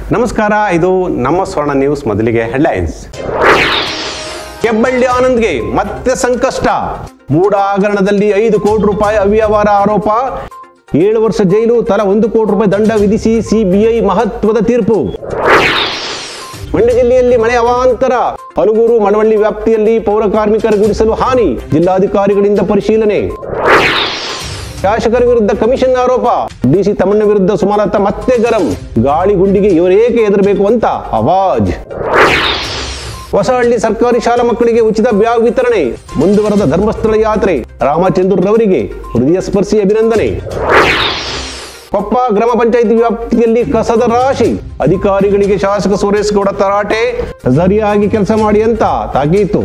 ನಮಸ್ಕಾರ, ಇದು ನಮ್ಮ ಸ್ವರ್ಣ ನ್ಯೂಸ್. ಮೊದಲಿಗೆ ಹೆಡ್ಲೈನ್ಸ್. ಕೆಬ್ಬಳ್ಳಿ ಆನಂದ್ಗೆ ಮತ್ತೆ ಸಂಕಷ್ಟ. ಮೂಡ ಹಗರಣದಲ್ಲಿ 5 ಕೋಟಿ ರೂಪಾಯಿ ಅವ್ಯವಹಾರ ಆರೋಪ, 7 ವರ್ಷ ಜೈಲು, ತಲಾ 1 ಕೋಟಿ ರೂಪಾಯಿ ದಂಡ ವಿಧಿಸಿ ಸಿಬಿಐ ಮಹತ್ವದ ತೀರ್ಪು. ಮಂಡ್ಯ ಜಿಲ್ಲೆಯಲ್ಲಿ ಮಳೆ ಅವಾಂತರ, ಹಲಗೂರು ಮಳವಳ್ಳಿ ವ್ಯಾಪ್ತಿಯಲ್ಲಿ ಪೌರ ಕಾರ್ಮಿಕರ ಗುಡಿಸಲು ಹಾನಿ, ಜಿಲ್ಲಾಧಿಕಾರಿಗಳಿಂದ ಪರಿಶೀಲನೆ. ಶಾಸಕರ ವಿರುದ್ಧ ಕಮಿಷನ್ ಆರೋಪ, ಡಿಸಿ ತಮ್ಮಣ್ಣ ವಿರುದ್ಧ ಸುಮಲತಾ ಮತ್ತೆ ಗರಂ, ಗಾಳಿ ಗುಂಡಿಗೆ ಇವರೇಕೆ ಹೆದರಬೇಕು ಅಂತ ಅವಾಜ್. ಹೊಸಹಳ್ಳಿ ಸರ್ಕಾರಿ ಶಾಲಾ ಮಕ್ಕಳಿಗೆ ಉಚಿತ ಬ್ಯಾಗ್ ವಿತರಣೆ, ಮುಂದುವರೆದ ಧರ್ಮಸ್ಥಳ ಯಾತ್ರೆ, ರಾಮಚಂದ್ರರವರಿಗೆ ಹೃದಯ ಸ್ಪರ್ಶಿ ಅಭಿನಂದನೆ. ಕೊಪ್ಪ ಗ್ರಾಮ ಪಂಚಾಯಿತಿ ವ್ಯಾಪ್ತಿಯಲ್ಲಿ ಕಸದ ರಾಶಿ, ಅಧಿಕಾರಿಗಳಿಗೆ ಶಾಸಕ ಸುರೇಶ್ ಗೌಡ ತರಾಟೆ, ಸರಿಯಾಗಿ ಕೆಲಸ ಮಾಡಿ ಅಂತ ತಾಕೀತು.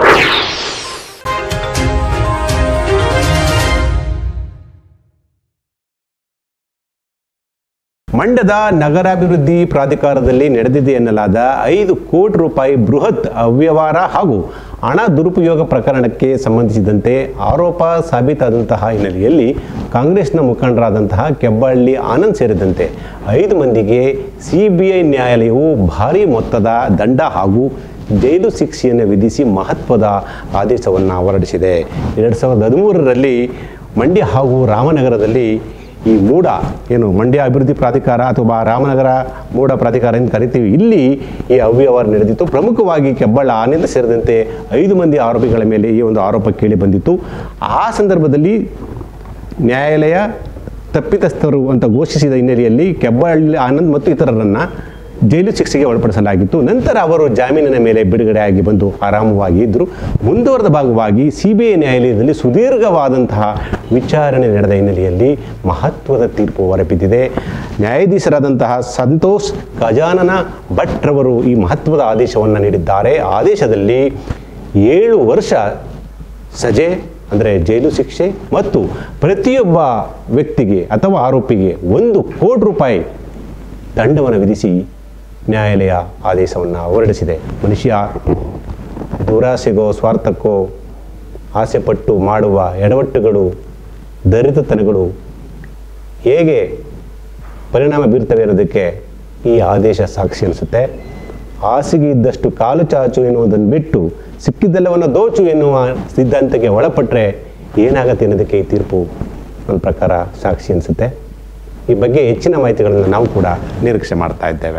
ಮಂಡ್ಯದ ನಗರಾಭಿವೃದ್ಧಿ ಪ್ರಾಧಿಕಾರದಲ್ಲಿ ನಡೆದಿದೆ ಎನ್ನಲಾದ 5 ಕೋಟಿ ರೂಪಾಯಿ ಬೃಹತ್ ಅವ್ಯವಹಾರ ಹಾಗೂ ಹಣ ದುರುಪಯೋಗ ಪ್ರಕರಣಕ್ಕೆ ಸಂಬಂಧಿಸಿದಂತೆ ಆರೋಪ ಸಾಬೀತಾದಂತಹ ಹಿನ್ನೆಲೆಯಲ್ಲಿ ಕಾಂಗ್ರೆಸ್ನ ಮುಖಂಡರಾದಂತಹ ಕೆಬ್ಬಳ್ಳಿ ಆನಂದ್ ಸೇರಿದಂತೆ 5 ಮಂದಿಗೆ ಸಿಬಿಐ ನ್ಯಾಯಾಲಯವು ಭಾರೀ ಮೊತ್ತದ ದಂಡ ಹಾಗೂ ಜೈಲು ಶಿಕ್ಷೆಯನ್ನು ವಿಧಿಸಿ ಮಹತ್ವದ ಆದೇಶವನ್ನು ಹೊರಡಿಸಿದೆ. 2013ರಲ್ಲಿ ಮಂಡ್ಯ ಹಾಗೂ ರಾಮನಗರದಲ್ಲಿ ಈ ಮೂಡ ಏನು ಮಂಡ್ಯ ಅಭಿವೃದ್ಧಿ ಪ್ರಾಧಿಕಾರ ಅಥವಾ ರಾಮನಗರ ಮೂಡ ಪ್ರಾಧಿಕಾರ ಎಂದು ಕರಿತೀವಿ, ಇಲ್ಲಿ ಈ ಅವ್ಯವಹಾರ ನಡೆದಿತ್ತು. ಪ್ರಮುಖವಾಗಿ ಕೆಬ್ಬಳ್ಳಿ ಆನಂದ್ ಸೇರಿದಂತೆ 5 ಮಂದಿ ಆರೋಪಿಗಳ ಮೇಲೆ ಈ ಒಂದು ಆರೋಪ ಕೇಳಿ ಬಂದಿತ್ತು. ಆ ಸಂದರ್ಭದಲ್ಲಿ ನ್ಯಾಯಾಲಯ ತಪ್ಪಿತಸ್ಥರು ಅಂತ ಘೋಷಿಸಿದ ಹಿನ್ನೆಲೆಯಲ್ಲಿ ಕೆಬ್ಬಳ್ಳಿ ಆನಂದ್ ಮತ್ತು ಇತರರನ್ನು ಜೈಲು ಶಿಕ್ಷೆಗೆ ಒಳಪಡಿಸಲಾಗಿತ್ತು. ನಂತರ ಅವರು ಜಾಮೀನಿನ ಮೇಲೆ ಬಿಡುಗಡೆಯಾಗಿ ಬಂದು ಆರಾಮವಾಗಿ ಇದ್ದರು. ಮುಂದುವರೆದ ಭಾಗವಾಗಿ ಸಿಬಿಐ ನ್ಯಾಯಾಲಯದಲ್ಲಿ ಸುದೀರ್ಘವಾದಂತಹ ವಿಚಾರಣೆ ನಡೆದ ಹಿನ್ನೆಲೆಯಲ್ಲಿ ಮಹತ್ವದ ತೀರ್ಪು ಹೊರಬಿದ್ದಿದೆ. ನ್ಯಾಯಾಧೀಶರಾದಂತಹ ಸಂತೋಷ್ ಗಜಾನನ ಭಟ್ ರವರು ಈ ಮಹತ್ವದ ಆದೇಶವನ್ನು ನೀಡಿದ್ದಾರೆ. ಆದೇಶದಲ್ಲಿ 7 ವರ್ಷ ಸಜೆ ಅಂದರೆ ಜೈಲು ಶಿಕ್ಷೆ ಮತ್ತು ಪ್ರತಿಯೊಬ್ಬ ವ್ಯಕ್ತಿಗೆ ಅಥವಾ ಆರೋಪಿಗೆ 1 ಕೋಟಿ ರೂಪಾಯಿ ದಂಡವನ್ನು ವಿಧಿಸಿ ನ್ಯಾಯಾಲಯ ಆದೇಶವನ್ನು ಹೊರಡಿಸಿದೆ. ಮನುಷ್ಯ ದುರಾಸೆಗೋ ಸ್ವಾರ್ಥಕ್ಕೋ ಆಸೆಪಟ್ಟು ಮಾಡುವ ಎಡವಟ್ಟುಗಳು, ದರಿದ್ರತನಗಳು ಹೇಗೆ ಪರಿಣಾಮ ಬೀರ್ತವೆ ಅನ್ನೋದಕ್ಕೆ ಈ ಆದೇಶ ಸಾಕ್ಷಿ ಅನಿಸುತ್ತೆ. ಹಾಸಿಗೆ ಇದ್ದಷ್ಟು ಕಾಲು ಚಾಚು ಎನ್ನುವುದನ್ನು ಬಿಟ್ಟು ಸಿಕ್ಕಿದ್ದೆಲ್ಲವನ್ನು ದೋಚು ಎನ್ನುವ ಸಿದ್ಧಾಂತಕ್ಕೆ ಒಳಪಟ್ಟರೆ ಏನಾಗತ್ತೆ ಅನ್ನೋದಕ್ಕೆ ಈ ತೀರ್ಪು ನನ್ನ ಪ್ರಕಾರ ಸಾಕ್ಷಿ ಅನಿಸುತ್ತೆ. ಈ ಬಗ್ಗೆ ಹೆಚ್ಚಿನ ಮಾಹಿತಿಗಳನ್ನು ನಾವು ಕೂಡ ನಿರೀಕ್ಷೆ ಮಾಡ್ತಾ ಇದ್ದೇವೆ.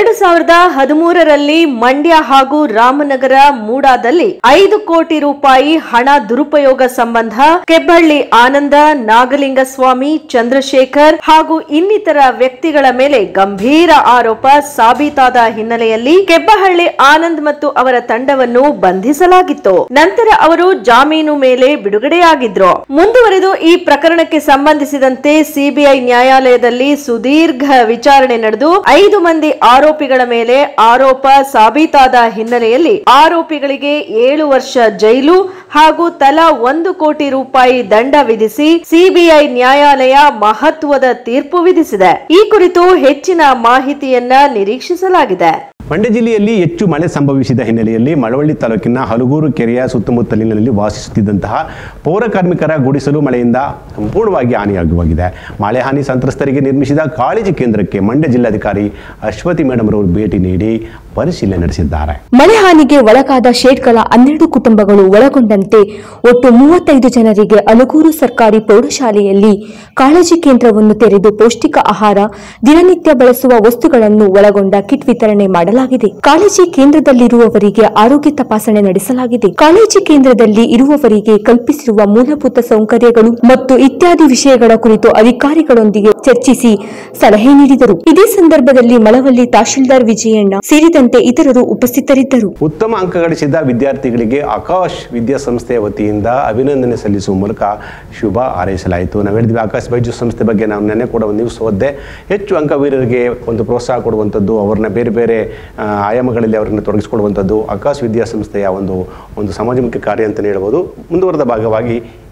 2013ರಲ್ಲಿ ಮಂಡ್ಯ ಹಾಗೂ ರಾಮನಗರ ಮೂಡಾದಲ್ಲಿ 5 ಕೋಟಿ ರೂಪಾಯಿ ಹಣ ದುರುಪಯೋಗ ಸಂಬಂಧ ಕೆಬ್ಬಳ್ಳಿ ಆನಂದ, ನಾಗಲಿಂಗಸ್ವಾಮಿ, ಚಂದ್ರಶೇಖರ್ ಹಾಗೂ ಇನ್ನಿತರ ವ್ಯಕ್ತಿಗಳ ಮೇಲೆ ಗಂಭೀರ ಆರೋಪ ಸಾಬೀತಾದ ಹಿನ್ನೆಲೆಯಲ್ಲಿ ಕೆಬ್ಬಹಳ್ಳಿ ಆನಂದ್ ಮತ್ತು ಅವರ ತಂಡವನ್ನು ಬಂಧಿಸಲಾಗಿತ್ತು. ನಂತರ ಅವರು ಜಾಮೀನು ಮೇಲೆ ಬಿಡುಗಡೆಯಾಗಿದ್ರು. ಮುಂದುವರೆದು ಈ ಪ್ರಕರಣಕ್ಕೆ ಸಂಬಂಧಿಸಿದಂತೆ ಸಿಬಿಐ ನ್ಯಾಯಾಲಯ ಸುದೀರ್ಘ ವಿಚಾರಣೆ ನಡೆದು 5 ಮಂದಿ ಆರೋಪಿಗಳ ಮೇಲೆ ಆರೋಪ ಸಾಬೀತಾದ ಹಿನ್ನೆಲೆಯಲ್ಲಿ ಆರೋಪಿಗಳಿಗೆ 7 ವರ್ಷ ಜೈಲು ಹಾಗೂ ತಲಾ 1 ಕೋಟಿ ರೂಪಾಯಿ ದಂಡ ವಿಧಿಸಿ ಸಿಬಿಐ ನ್ಯಾಯಾಲಯ ಮಹತ್ವದ ತೀರ್ಪು ವಿಧಿಸಿದೆ. ಈ ಕುರಿತು ಹೆಚ್ಚಿನ ಮಾಹಿತಿಯನ್ನ ನಿರೀಕ್ಷಿಸಲಾಗಿದೆ. ಮಂಡ್ಯ ಜಿಲ್ಲೆಯಲ್ಲಿ ಹೆಚ್ಚು ಮಳೆ ಸಂಭವಿಸಿದ ಹಿನ್ನೆಲೆಯಲ್ಲಿ ಮಳವಳ್ಳಿ ತಾಲೂಕಿನ ಹಲಗೂರು ಕೆರೆಯ ಸುತ್ತಮುತ್ತಲಿನಲ್ಲಿ ವಾಸಿಸುತ್ತಿದ್ದಂತಹ ಪೌರ ಕಾರ್ಮಿಕರ ಗುಡಿಸಲು ಮಳೆಯಿಂದ ಸಂಪೂರ್ಣವಾಗಿ ಹಾನಿಯಾಗುವಾಗಿದೆ. ಮಳೆ ಹಾನಿ ಸಂತ್ರಸ್ತರಿಗೆ ನಿರ್ಮಿಸಿದ ಕಾಳಜಿ ಕೇಂದ್ರಕ್ಕೆ ಮಂಡ್ಯ ಜಿಲ್ಲಾಧಿಕಾರಿ ಅಶ್ವತಿ ಮೇಡಮ್ ಅವರು ಭೇಟಿ ನೀಡಿ ಪರಿಶೀಲನೆ ನಡೆಸಿದ್ದಾರೆ. ಮಳೆ ಹಾನಿಗೆ ಒಳಗಾದ ಶೇಡ್ಗಳ 12 ಕುಟುಂಬಗಳು ಒಳಗೊಂಡಂತೆ ಒಟ್ಟು 35 ಜನರಿಗೆ ಅಲಗೂರು ಸರ್ಕಾರಿ ಪ್ರೌಢಶಾಲೆಯಲ್ಲಿ ಕಾಳಜಿ ಕೇಂದ್ರವನ್ನು ತೆರೆದು ಪೌಷ್ಟಿಕ ಆಹಾರ, ದಿನನಿತ್ಯ ಬಳಸುವ ವಸ್ತುಗಳನ್ನು ಒಳಗೊಂಡ ಕಿಟ್ ವಿತರಣೆ ಮಾಡಲಾಗಿದೆ. ಕಾಳಜಿ ಕೇಂದ್ರದಲ್ಲಿರುವವರಿಗೆ ಆರೋಗ್ಯ ತಪಾಸಣೆ ನಡೆಸಲಾಗಿದೆ. ಕಾಳಜಿ ಕೇಂದ್ರದಲ್ಲಿ ಇರುವವರಿಗೆ ಕಲ್ಪಿಸಿರುವ ಮೂಲಭೂತ ಸೌಕರ್ಯಗಳು ಮತ್ತು ಇತ್ಯಾದಿ ವಿಷಯಗಳ ಕುರಿತು ಅಧಿಕಾರಿಗಳೊಂದಿಗೆ ಚರ್ಚಿಸಿ ಸಲಹೆ ನೀಡಿದರು. ಇದೇ ಸಂದರ್ಭದಲ್ಲಿ ಮಳವಳ್ಳಿ ತಹಶೀಲ್ದಾರ್ ವಿಜಯಣ್ಣ ಸೇರಿದಂತೆ ಇತರರು ಉಪಸ್ಥಿತರಿದ್ದರು. ಉತ್ತಮ ಅಂಕ ಗಳಿಸಿದ ವಿದ್ಯಾರ್ಥಿಗಳಿಗೆ ಆಕಾಶ್ ವಿದ್ಯಾಸಂಸ್ಥೆಯ ವತಿಯಿಂದ ಅಭಿನಂದನೆ ಸಲ್ಲಿಸುವ ಮೂಲಕ ಶುಭ ಹಾರೈಸಲಾಯಿತು. ನಾವು ಹೇಳಿದ್ವಿ ಆಕಾಶ್ ಬೈಜೂಸ್ ಸಂಸ್ಥೆ ಬಗ್ಗೆ ನಾವು ನೆನ್ನೆ ಕೂಡ ಒಂದು ನ್ಯೂಸ್ ಓದಿದೆ. ಹೆಚ್ಚು ಅಂಕವೀರರಿಗೆ ಒಂದು ಪ್ರೋತ್ಸಾಹ ಕೊಡುವಂಥದ್ದು, ಅವ್ರನ್ನ ಬೇರೆ ಬೇರೆ ಆಯಾಮಗಳಲ್ಲಿ ಅವರನ್ನು ತೊಡಗಿಸಿಕೊಳ್ಳುವಂಥದ್ದು ಆಕಾಶ್ ವಿದ್ಯಾಸಂಸ್ಥೆಯ ಒಂದು ಸಮಾಜಮುಖಿ ಕಾರ್ಯ ಅಂತಲೇ ಹೇಳ್ಬೋದು. ಮುಂದುವರೆದ ಭಾಗವಾಗಿ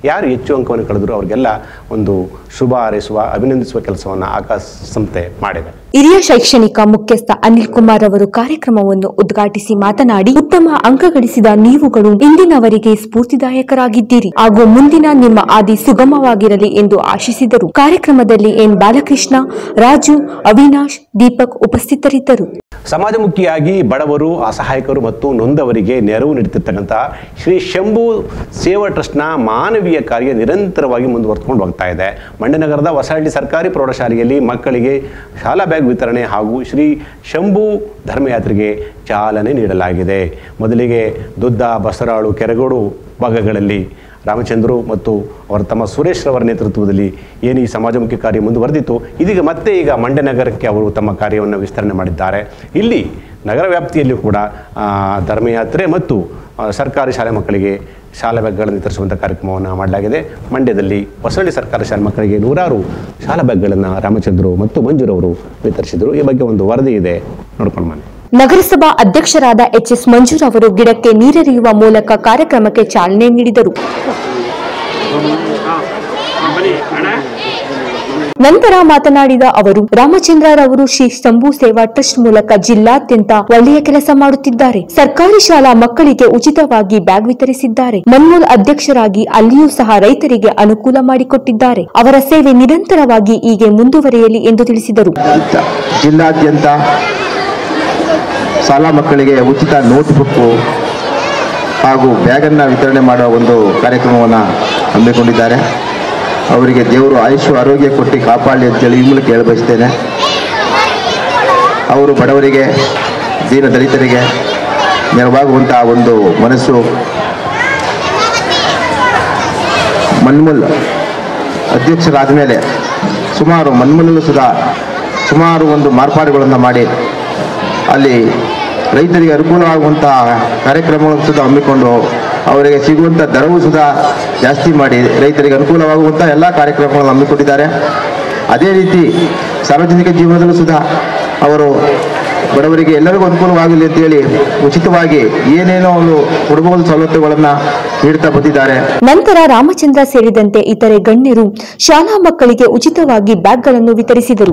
ಯಾರು ಹೆಚ್ಚು ಅಂಕವನ್ನು ಕಳೆದ್ರು ಅವರಿಗೆಲ್ಲ ಒಂದು ಶುಭ ಹಾರೈಸುವ ಅಭಿನಂದಿಸುವ ಕೆಲಸವನ್ನು ಆಕಾಶ ಸಂಸ್ಥೆ ಮಾಡಿದೆ. ಹಿರಿಯ ಶೈಕ್ಷಣಿಕ ಮುಖ್ಯಸ್ಥ ಅನಿಲ್ ಕುಮಾರ್ ಅವರು ಕಾರ್ಯಕ್ರಮವನ್ನು ಉದ್ಘಾಟಿಸಿ ಮಾತನಾಡಿ, ಉತ್ತಮ ಅಂಕ ಗಳಿಸಿದ ನೀವುಗಳು ಇಂದಿನವರಿಗೆ ಸ್ಫೂರ್ತಿದಾಯಕರಾಗಿದ್ದೀರಿ ಹಾಗೂ ಮುಂದಿನ ನಿಮ್ಮ ಹಾದಿ ಸುಗಮವಾಗಿರಲಿ ಎಂದು ಆಶಿಸಿದರು. ಕಾರ್ಯಕ್ರಮದಲ್ಲಿ ಎನ್ ಬಾಲಕೃಷ್ಣ, ರಾಜು, ಅವಿನಾಶ್, ದೀಪಕ್ ಉಪಸ್ಥಿತರಿದ್ದರು. ಸಮಾಜಮುಖಿಯಾಗಿ ಬಡವರು, ಅಸಹಾಯಕರು ಮತ್ತು ನೊಂದವರಿಗೆ ನೆರವು ನೀಡುತ್ತಿರ್ತಕ್ಕಂತಹ ಶ್ರೀ ಶಂಭು ಸೇವಾ ಟ್ರಸ್ಟ್ನ ಮಾನವೀಯ ಕಾರ್ಯ ನಿರಂತರವಾಗಿ ಮುಂದುವರೆದುಕೊಂಡು ಹೋಗ್ತಾ ಇದೆ. ಮಂಡ್ಯನಗರದ ಹೊಸಹಳ್ಳಿ ಸರ್ಕಾರಿ ಪ್ರೌಢಶಾಲೆಯಲ್ಲಿ ಮಕ್ಕಳಿಗೆ ಶಾಲಾ ಬ್ಯಾಗ್ ವಿತರಣೆ ಹಾಗೂ ಶ್ರೀ ಶಂಭು ಧರ್ಮಯಾತ್ರೆಗೆ ಚಾಲನೆ ನೀಡಲಾಗಿದೆ. ಮೊದಲಿಗೆ ದುದ್ದ, ಬಸರಾಳು, ಕೆರಗೋಡು ಭಾಗಗಳಲ್ಲಿ ರಾಮಚಂದ್ರು ಮತ್ತು ಅವರ ತಮ್ಮ ಸುರೇಶ್ ರವರ ನೇತೃತ್ವದಲ್ಲಿ ಏನು ಈ ಸಮಾಜಮುಖಿ ಕಾರ್ಯ ಮುಂದುವರೆದಿತ್ತು, ಇದೀಗ ಮತ್ತೆ ಈಗ ಮಂಡ್ಯ ನಗರಕ್ಕೆ ಅವರು ತಮ್ಮ ಕಾರ್ಯವನ್ನು ವಿಸ್ತರಣೆ ಮಾಡಿದ್ದಾರೆ. ಇಲ್ಲಿ ನಗರ ವ್ಯಾಪ್ತಿಯಲ್ಲಿ ಕೂಡ ಧರ್ಮಯಾತ್ರೆ ಮತ್ತು ಸರ್ಕಾರಿ ಶಾಲೆ ಮಕ್ಕಳಿಗೆ ಶಾಲಾ ಬ್ಯಾಗ್ಗಳನ್ನು ವಿತರಿಸುವಂಥ ಕಾರ್ಯಕ್ರಮವನ್ನು ಮಾಡಲಾಗಿದೆ. ಮಂಡ್ಯದಲ್ಲಿ ಹೊಸಳ್ಳಿ ಸರ್ಕಾರಿ ಶಾಲೆ ಮಕ್ಕಳಿಗೆ 100 ಶಾಲಾ ಬ್ಯಾಗ್ಗಳನ್ನು ರಾಮಚಂದ್ರು ಮತ್ತು ಮಂಜೂರವರು ವಿತರಿಸಿದರು. ಈ ಬಗ್ಗೆ ಒಂದು ವರದಿ ಇದೆ, ನೋಡ್ಕೊಂಡು ಬನ್ನಿ. ನಗರಸಭಾ ಅಧ್ಯಕ್ಷರಾದ ಎಚ್.ಎಸ್. ಮಂಜೂರ್ ಅವರು ಗಿಡಕ್ಕೆ ನೀರೆರೆಯುವ ಮೂಲಕ ಕಾರ್ಯಕ್ರಮಕ್ಕೆ ಚಾಲನೆ ನೀಡಿದರು. ನಂತರ ಮಾತನಾಡಿದ ಅವರು, ರಾಮಚಂದ್ರರವರು ಶ್ರೀ ಶಂಭು ಸೇವಾ ಟ್ರಸ್ಟ್ ಮೂಲಕ ಜಿಲ್ಲಾದ್ಯಂತ ಒಳ್ಳೆಯ ಕೆಲಸ ಮಾಡುತ್ತಿದ್ದಾರೆ. ಸರ್ಕಾರಿ ಶಾಲಾ ಮಕ್ಕಳಿಗೆ ಉಚಿತವಾಗಿ ಬ್ಯಾಗ್ ವಿತರಿಸಿದ್ದಾರೆ. ಮನ್ಮೂಲ್ ಅಧ್ಯಕ್ಷರಾಗಿ ಅಲ್ಲಿಯೂ ಸಹ ರೈತರಿಗೆ ಅನುಕೂಲ ಮಾಡಿಕೊಟ್ಟಿದ್ದಾರೆ. ಅವರ ಸೇವೆ ನಿರಂತರವಾಗಿ ಹೀಗೆ ಮುಂದುವರಿಯಲಿ ಎಂದು ತಿಳಿಸಿದರು. ಜಿಲ್ಲಾದ್ಯಂತ ಶಾಲಾ ಮಕ್ಕಳಿಗೆ ಉಚಿತ ನೋಟ್ಬುಕ್ ಹಾಗೂ ಬ್ಯಾಗನ್ನು ವಿತರಣೆ ಮಾಡುವ ಒಂದು ಕಾರ್ಯಕ್ರಮವನ್ನು ಹಮ್ಮಿಕೊಂಡಿದ್ದಾರೆ. ಅವರಿಗೆ ದೇವರು ಆಯುಷ್ ಆರೋಗ್ಯ ಕೊಟ್ಟು ಕಾಪಾಡಲಿ ಅಂತೇಳಿ ಈ ಮೂಲಕ ಹೇಳಬಯಸ್ತೇನೆ. ಅವರು ಬಡವರಿಗೆ, ದೀನ ದಲಿತರಿಗೆ ನೆರವಾಗುವಂತಹ ಒಂದು ಮನಸ್ಸು ಮನ್ಮೂಲ್ ಅಧ್ಯಕ್ಷರಾದ ಮೇಲೆ ಮನ್ಮೂಲಲ್ಲೂ ಸುಮಾರು ಒಂದು ಮಾರ್ಪಾಡುಗಳನ್ನು ಮಾಡಿ ಅಲ್ಲಿ ರೈತರಿಗೆ ಅನುಕೂಲವಾಗುವಂತಹ ಕಾರ್ಯಕ್ರಮಗಳನ್ನು ಸುಧಾ ಹಮ್ಮಿಕೊಂಡು ಅವರಿಗೆ ಸಿಗುವಂಥ ದರವೂ ಸುಧಾ ಜಾಸ್ತಿ ಮಾಡಿ ರೈತರಿಗೆ ಅನುಕೂಲವಾಗುವಂಥ ಎಲ್ಲ ಕಾರ್ಯಕ್ರಮಗಳನ್ನು ಹಮ್ಮಿಕೊಂಡಿದ್ದಾರೆ. ಅದೇ ರೀತಿ ಸಾರ್ವಜನಿಕ ಜೀವನದಲ್ಲೂ ಸುಧಾ ಅವರು ಬಡವರಿಗೆ ಎಲ್ಲರಿಗೂ ಅನುಕೂಲವಾಗಲಿ ಅಂತೇಳಿ ಉಚಿತವಾಗಿ ಏನೇನೋ ಒಂದು ಕೊಡಬಹುದು ಸವಲತ್ತುಗಳನ್ನು ನೀಡುತ್ತಾ ಬಂದಿದ್ದಾರೆ. ನಂತರ ರಾಮಚಂದ್ರ ಸೇರಿದಂತೆ ಇತರೆ ಗಣ್ಯರು ಶಾಲಾ ಮಕ್ಕಳಿಗೆ ಉಚಿತವಾಗಿ ಬ್ಯಾಗ್ಗಳನ್ನು ವಿತರಿಸಿದರು.